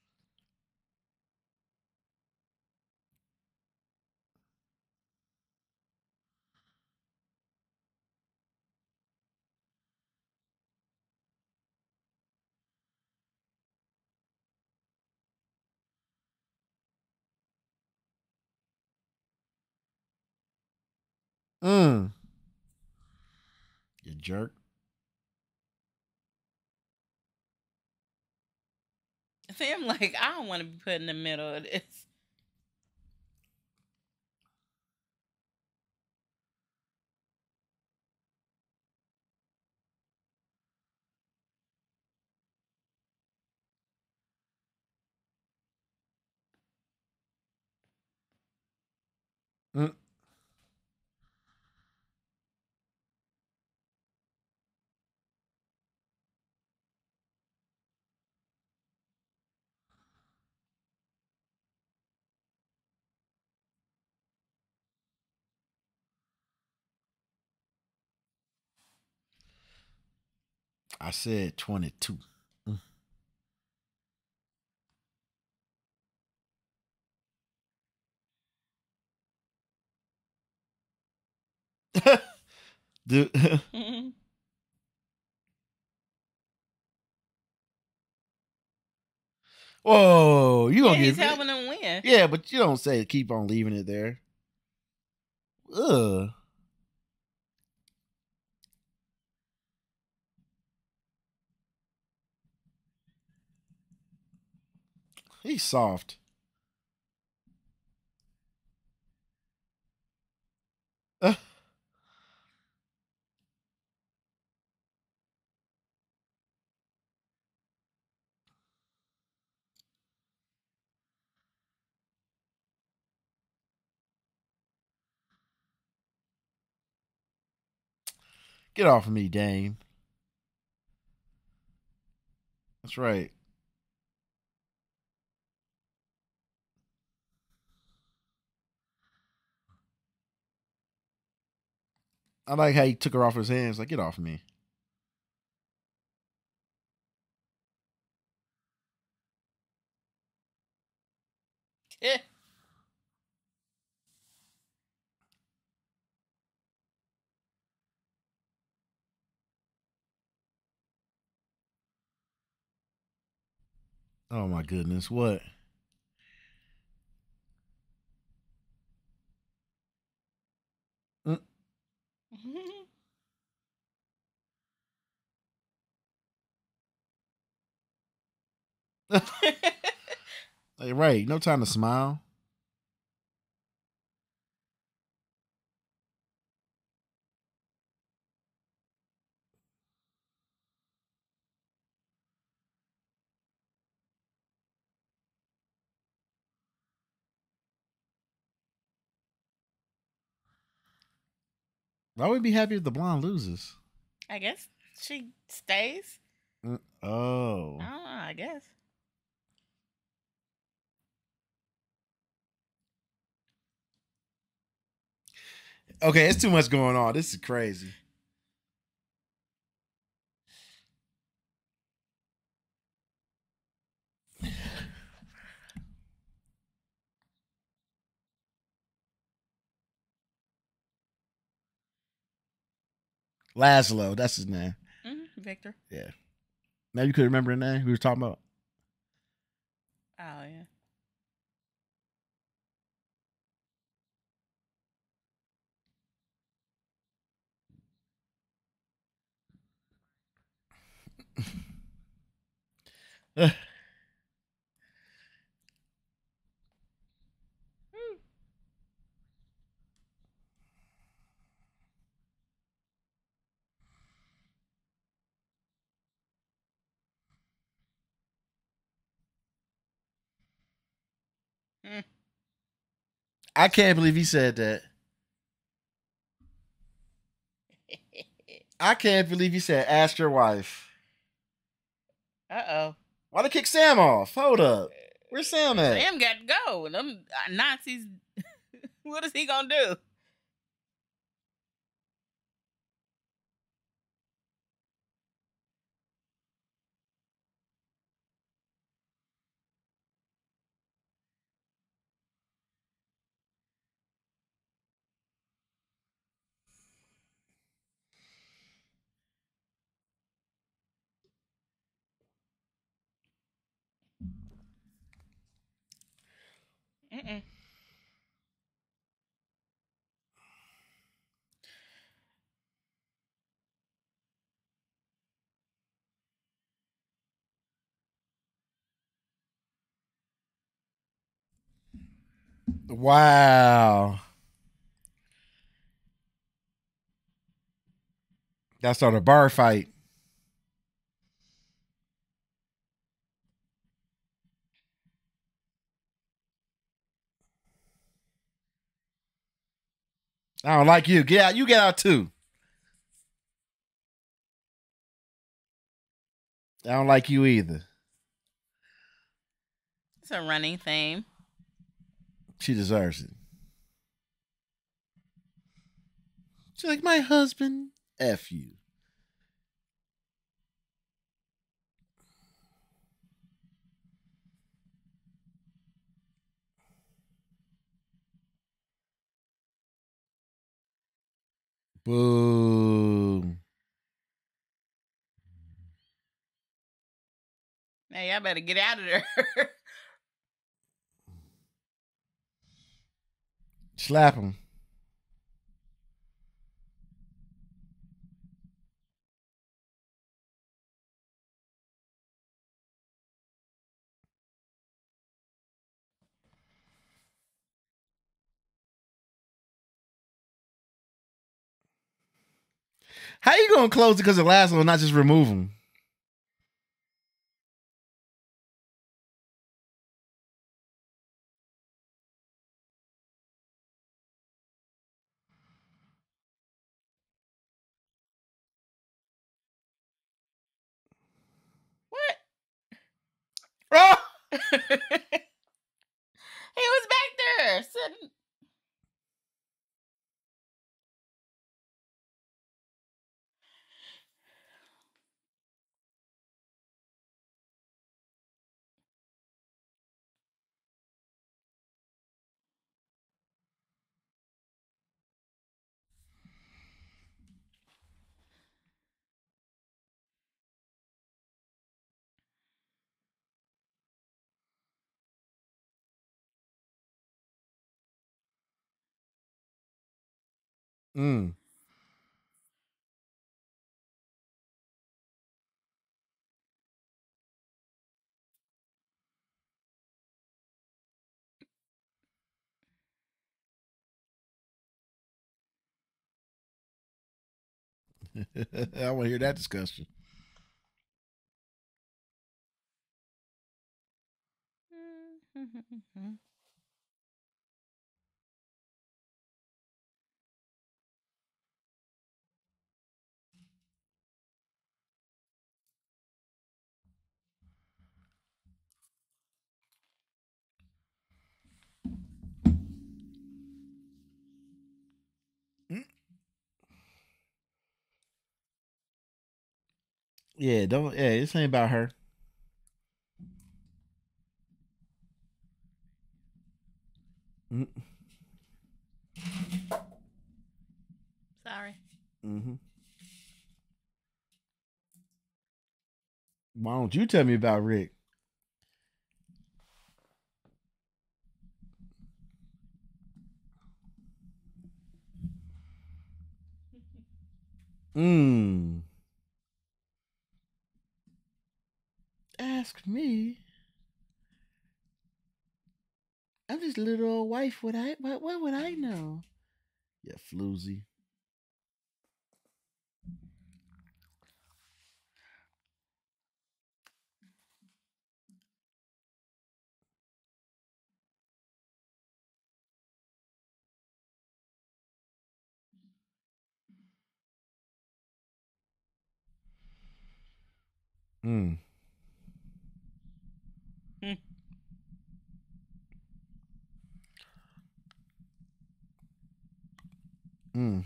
Mm. You jerk. See, I'm like, I don't want to be put in the middle of this. Mm. I said twenty-two. Mm. Dude. Whoa, you Yeah, gonna he's get helping them win. yeah, but you don't say keep on leaving it there. Ugh. He's soft. Uh, get off of me, Dame. That's right. I like how he took her off his hands. Like, get off of me. Oh my goodness, what? Mm. Hey, right, no time to smile. Why would we be happy if the blonde loses? I guess she stays. Mm. Oh, I don't know. I guess. okay, it's too much going on. This is crazy. Laszlo, that's his name. Mm-hmm. Victor. Yeah. Now you could remember the name we were talking about. Oh yeah. Mm. I can't believe he said that. I can't believe he said, ask your wife. Uh oh. Why they kick Sam off? Hold up. Where's Sam at? Sam got to go. Them Nazis. What is he gonna do? Mm-mm. Wow. That started a bar fight. I don't like you. Get out. You get out too. I don't like you either. It's a running theme. She deserves it. She's like, my husband. F you. Boom. Hey, y'all better get out of there. Slap him. How you gonna close it because of last one, not just remove him? What? Oh! He was back there sitting. Mm. I want to hear that discussion. Mm. Yeah, don't. Yeah, this ain't about her. Mm. Sorry. Mm-hmm. Why don't you tell me about Rick? Mm. Ask me. I'm just a little old wife. What I what, what would I know? Yeah, floozy. Mm. Mm.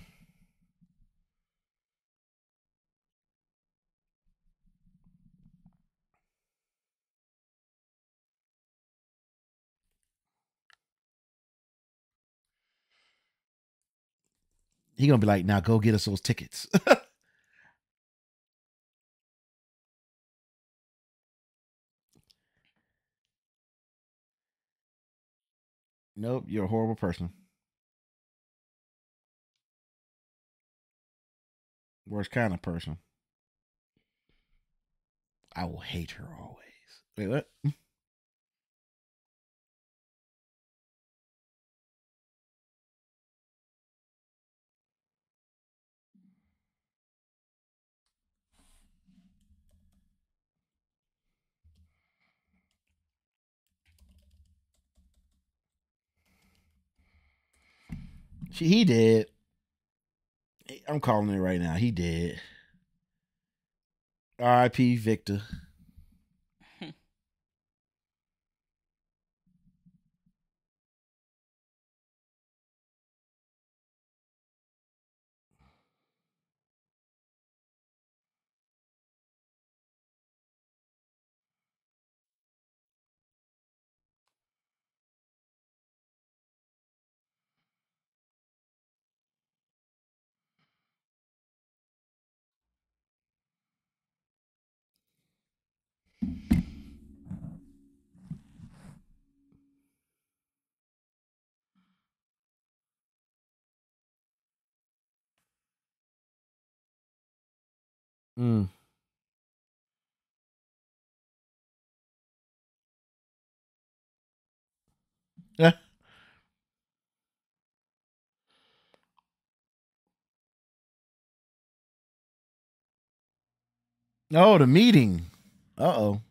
He gonna be like, now go get us those tickets. Nope, you're a horrible person. Worst kind of person. I will hate her always. Wait, what? She, he did. I'm calling it right now. He did. R I P Victor. Mm. Yeah. Oh, the meeting. Uh oh.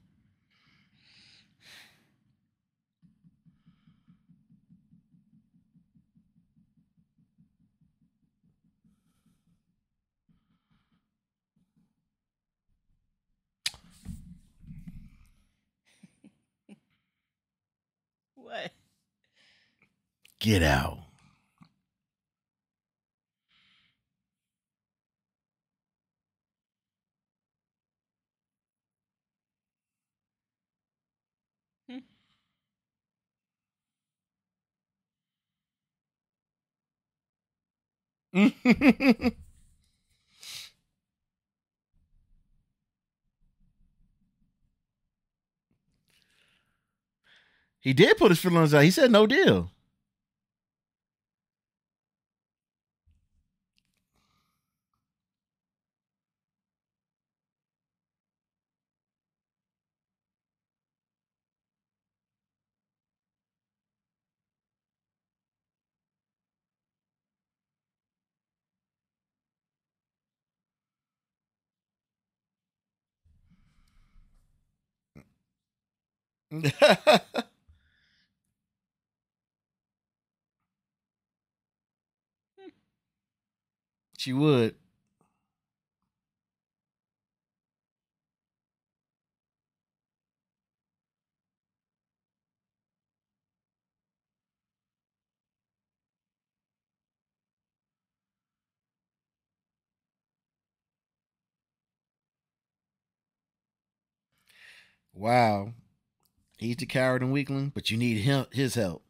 What? Get out. He did put his feelings out. He said no deal. She would. Wow. He's the coward and weakling, but you need him his help.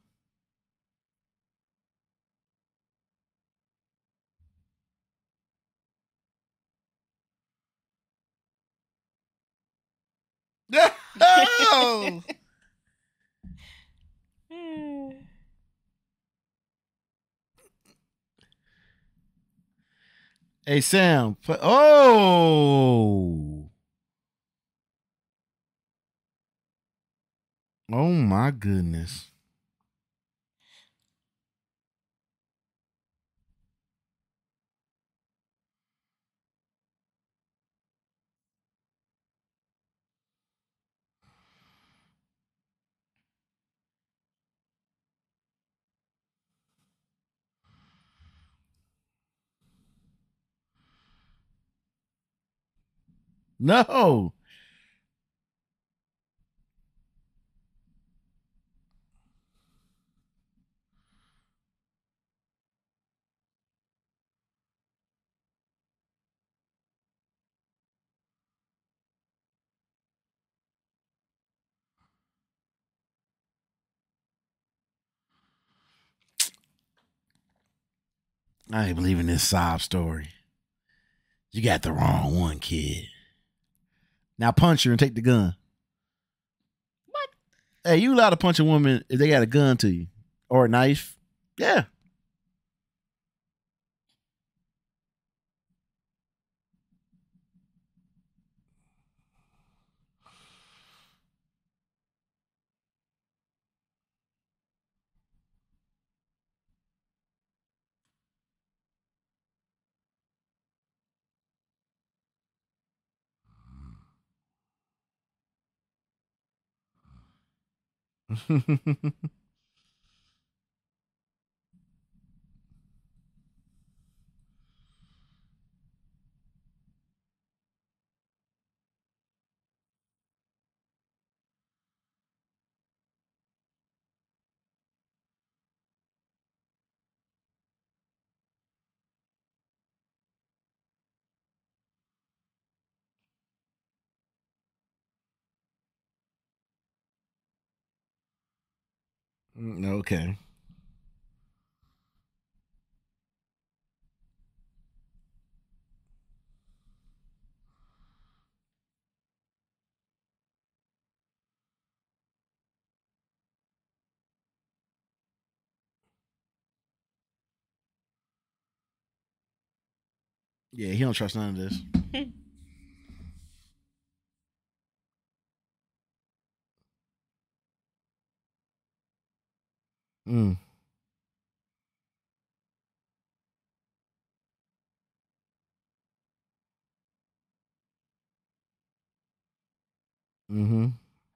Oh! Hey Sam. Oh. Oh my goodness. No. I ain't believing this sob story. You got the wrong one, kid. Now punch her and take the gun. What? Hey, you allowed to punch a woman if they got a gun to you or a knife? Yeah. Okay. Yeah, he don't trust none of this. Mm. Mm-hmm.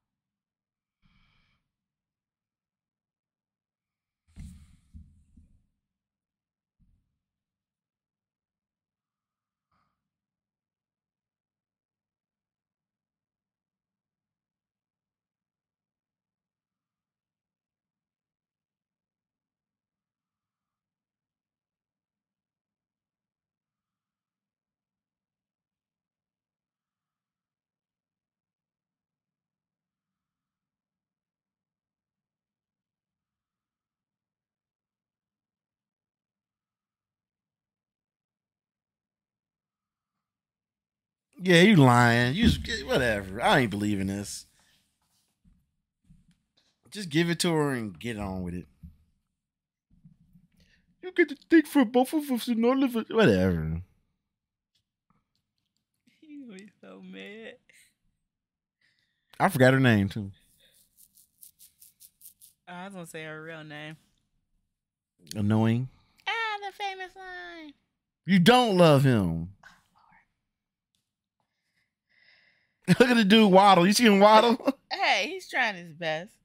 Yeah, you lying. You just, whatever. I ain't believing this. Just give it to her and get on with it. You get the dick for both of us and not live it. Whatever. You be so mad. I forgot her name too. Oh, I was gonna say her real name. Annoying. Ah, the famous line. You don't love him. Oh, Look at the dude waddle. You see him waddle? Hey, he's trying his best.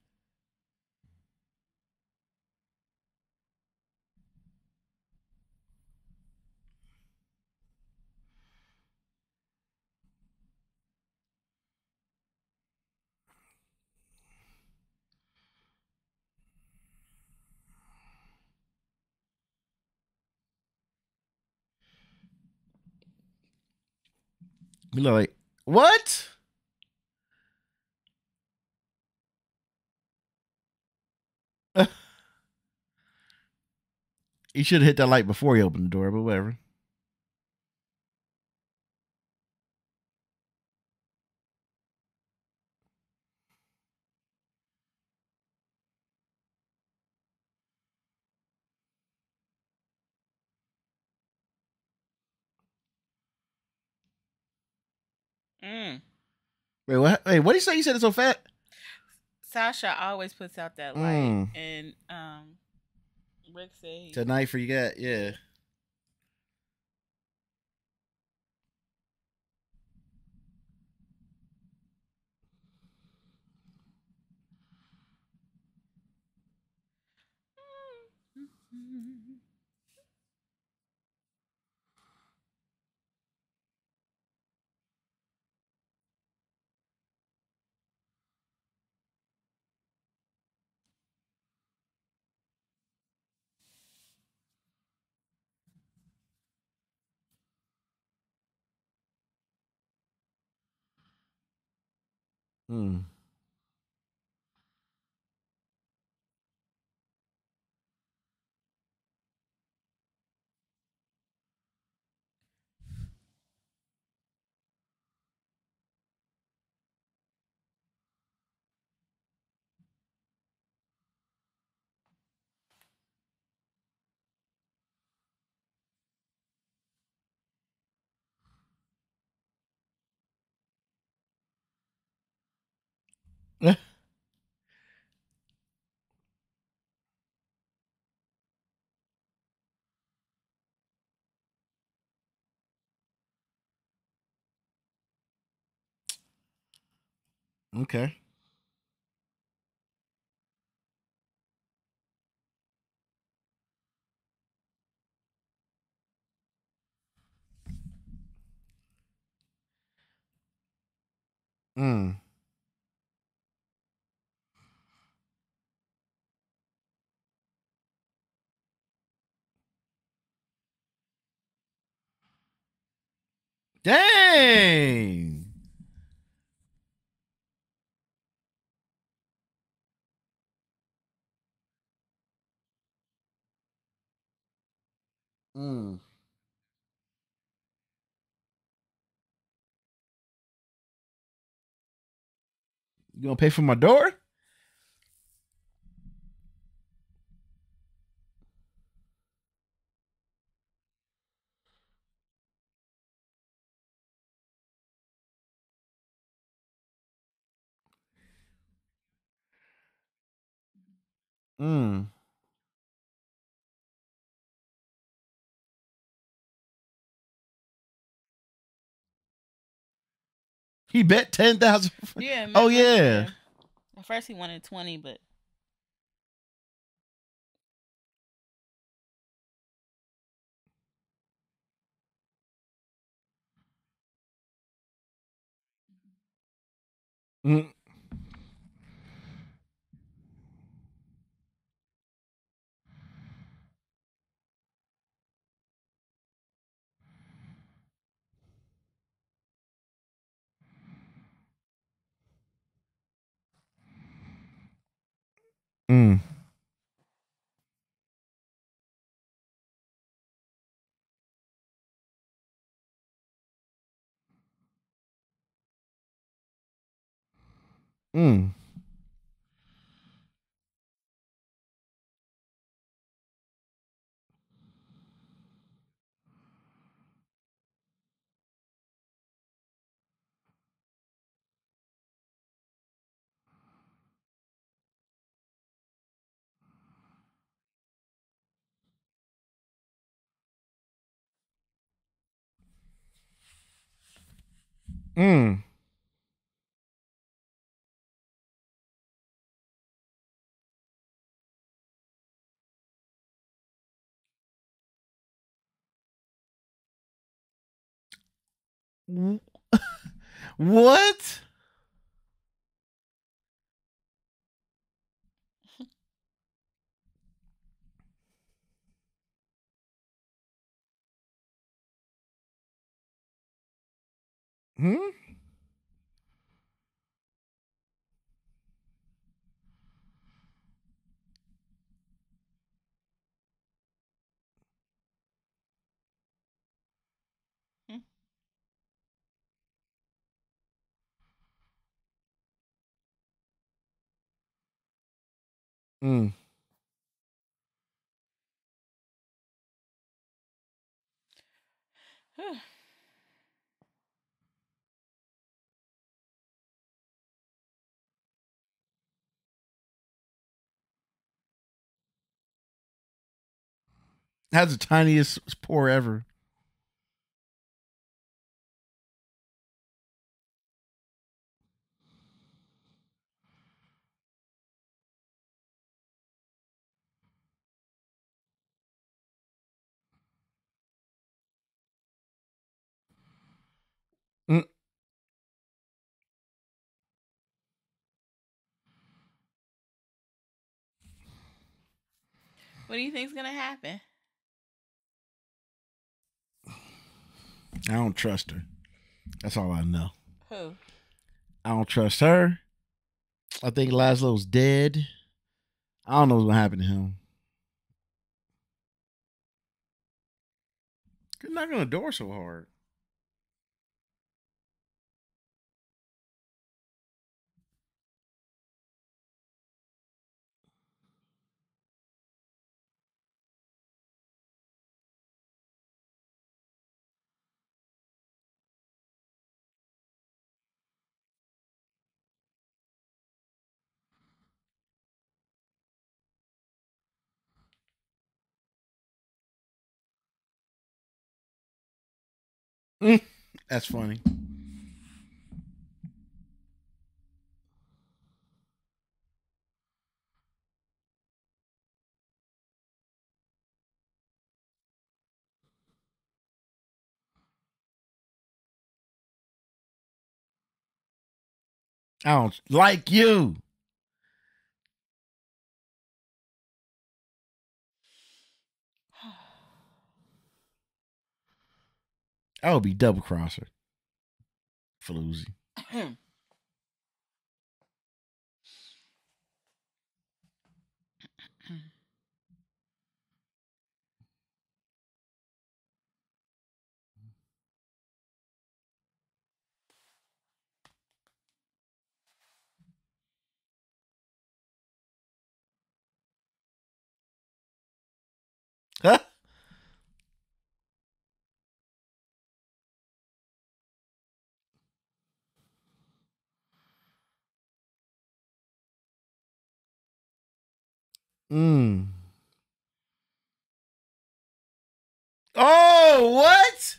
You look like what? He should have hit that light before he opened the door, but whatever. Mm. Wait, what? Wait, what did you say? You said it so fat? Sasha always puts out that light, Mm. and um, Rick said he. Tonight for you got yeah. Mm. Okay. Mm. Dang. Mm. You gonna pay for my door? Mm. He bet ten thousand. Yeah, Oh remember? yeah. Yeah. At first he wanted twenty, but Mm. Mm. Mm. Mm. What? Hmm? Hmm. Mm. That's the tiniest pore ever. Mm. What do you think's gonna happen? I don't trust her. That's all I know. Who? I don't trust her. I think Laszlo's dead. I don't know what's gonna happen to him. You're knocking on the door so hard. Mm. That's funny. I don't like you. I would be double crosser. Floozy. Huh? Mm. Oh, what?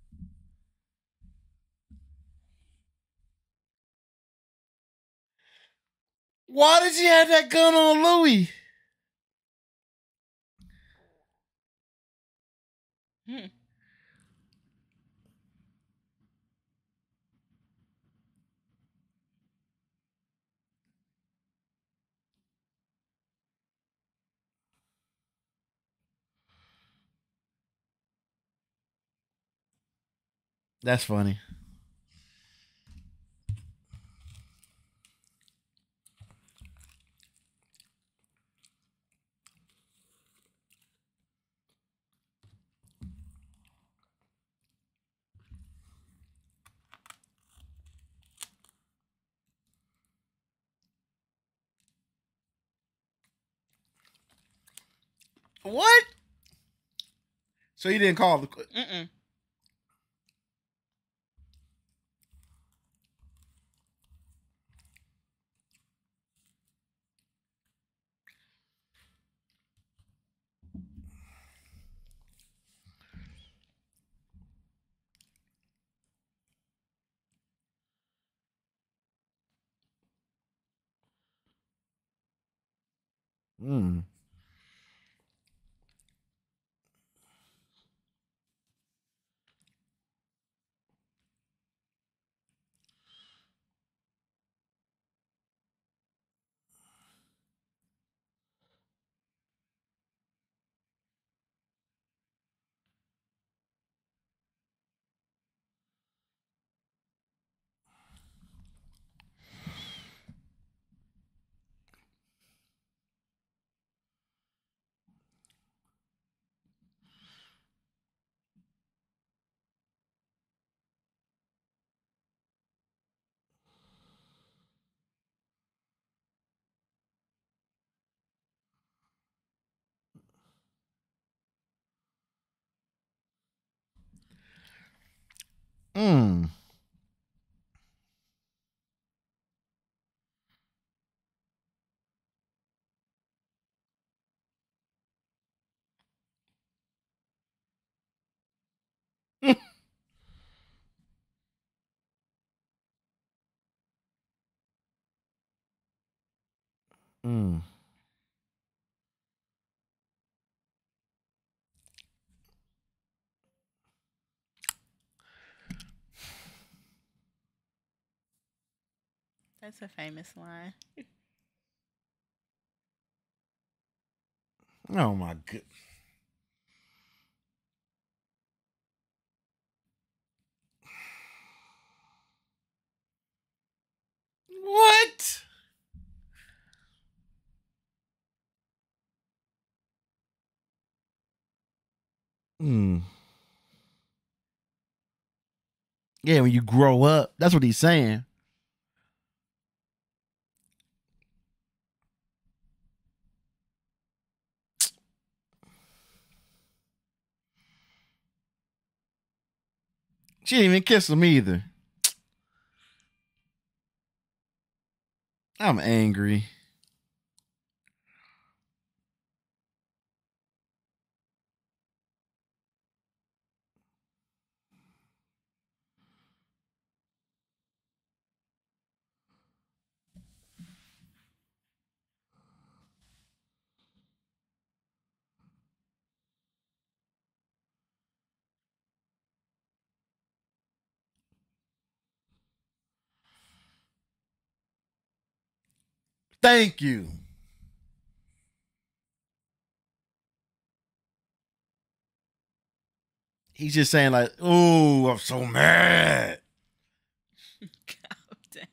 Why did you have that gun on Louis? Hmm. That's funny. What? So you didn't call the. Mm-mm. Mm. Mm. Mm. That's a famous line. Oh my god. What? Mm. Yeah, when you grow up, that's what he's saying. She didn't even kiss him either. I'm angry. Thank you. He's just saying like, "Ooh, I'm so mad." God damn.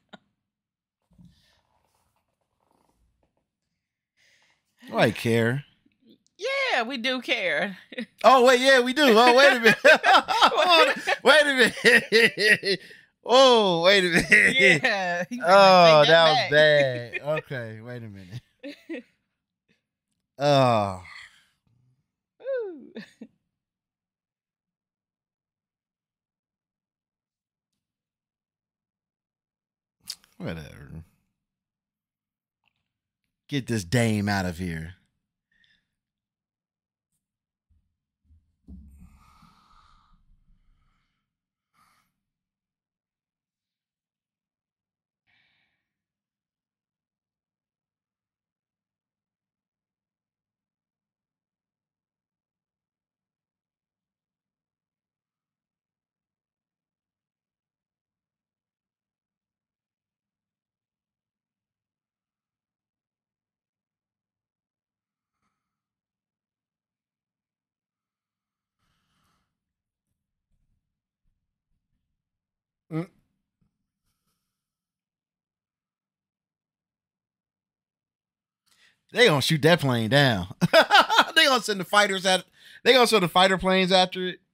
Oh, I care. Yeah, we do care. Oh wait, yeah, we do. Oh wait a minute. Oh, wait a minute. Oh wait a minute. Yeah. Oh, that, that was back. bad. Okay, wait a minute. Oh. Ooh. Whatever. Get this dame out of here. Mm. They gonna shoot that plane down. They gonna send the fighters at. They gonna send the fighter planes after it.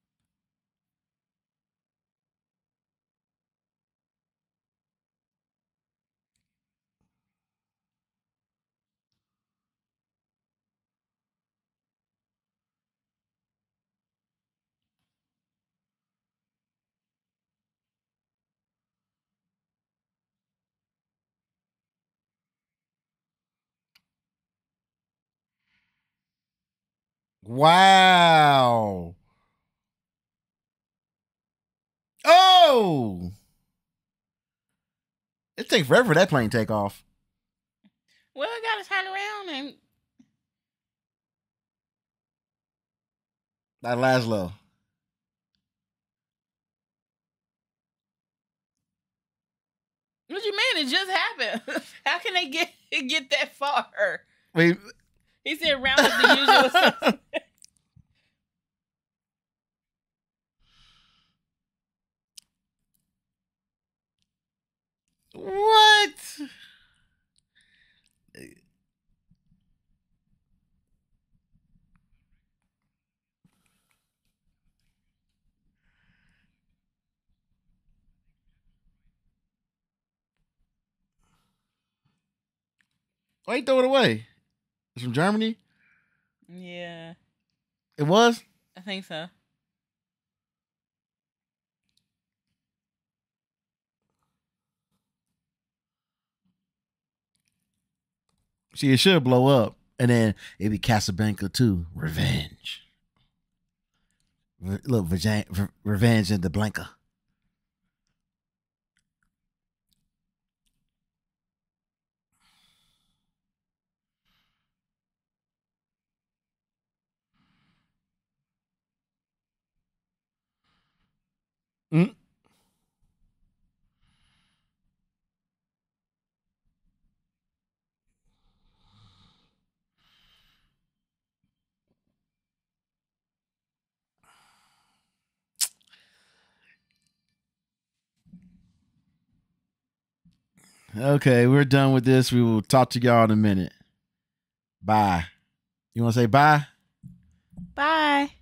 Wow. Oh. It takes forever for that plane to take off. Well, I gotta turn around and Like Laszlo. what you mean? It just happened. How can they get get that far? Wait. He said round up the usual suspects. What? Why you throw it away? It's from Germany? Yeah, It was? I think so. See, it should blow up, and then it'd be Casablanca too. Revenge. Re- look, Revenge, Revenge in the Blanca. Mm. Okay, we're done with this. We will talk to y'all in a minute. Bye. You want to say bye? Bye.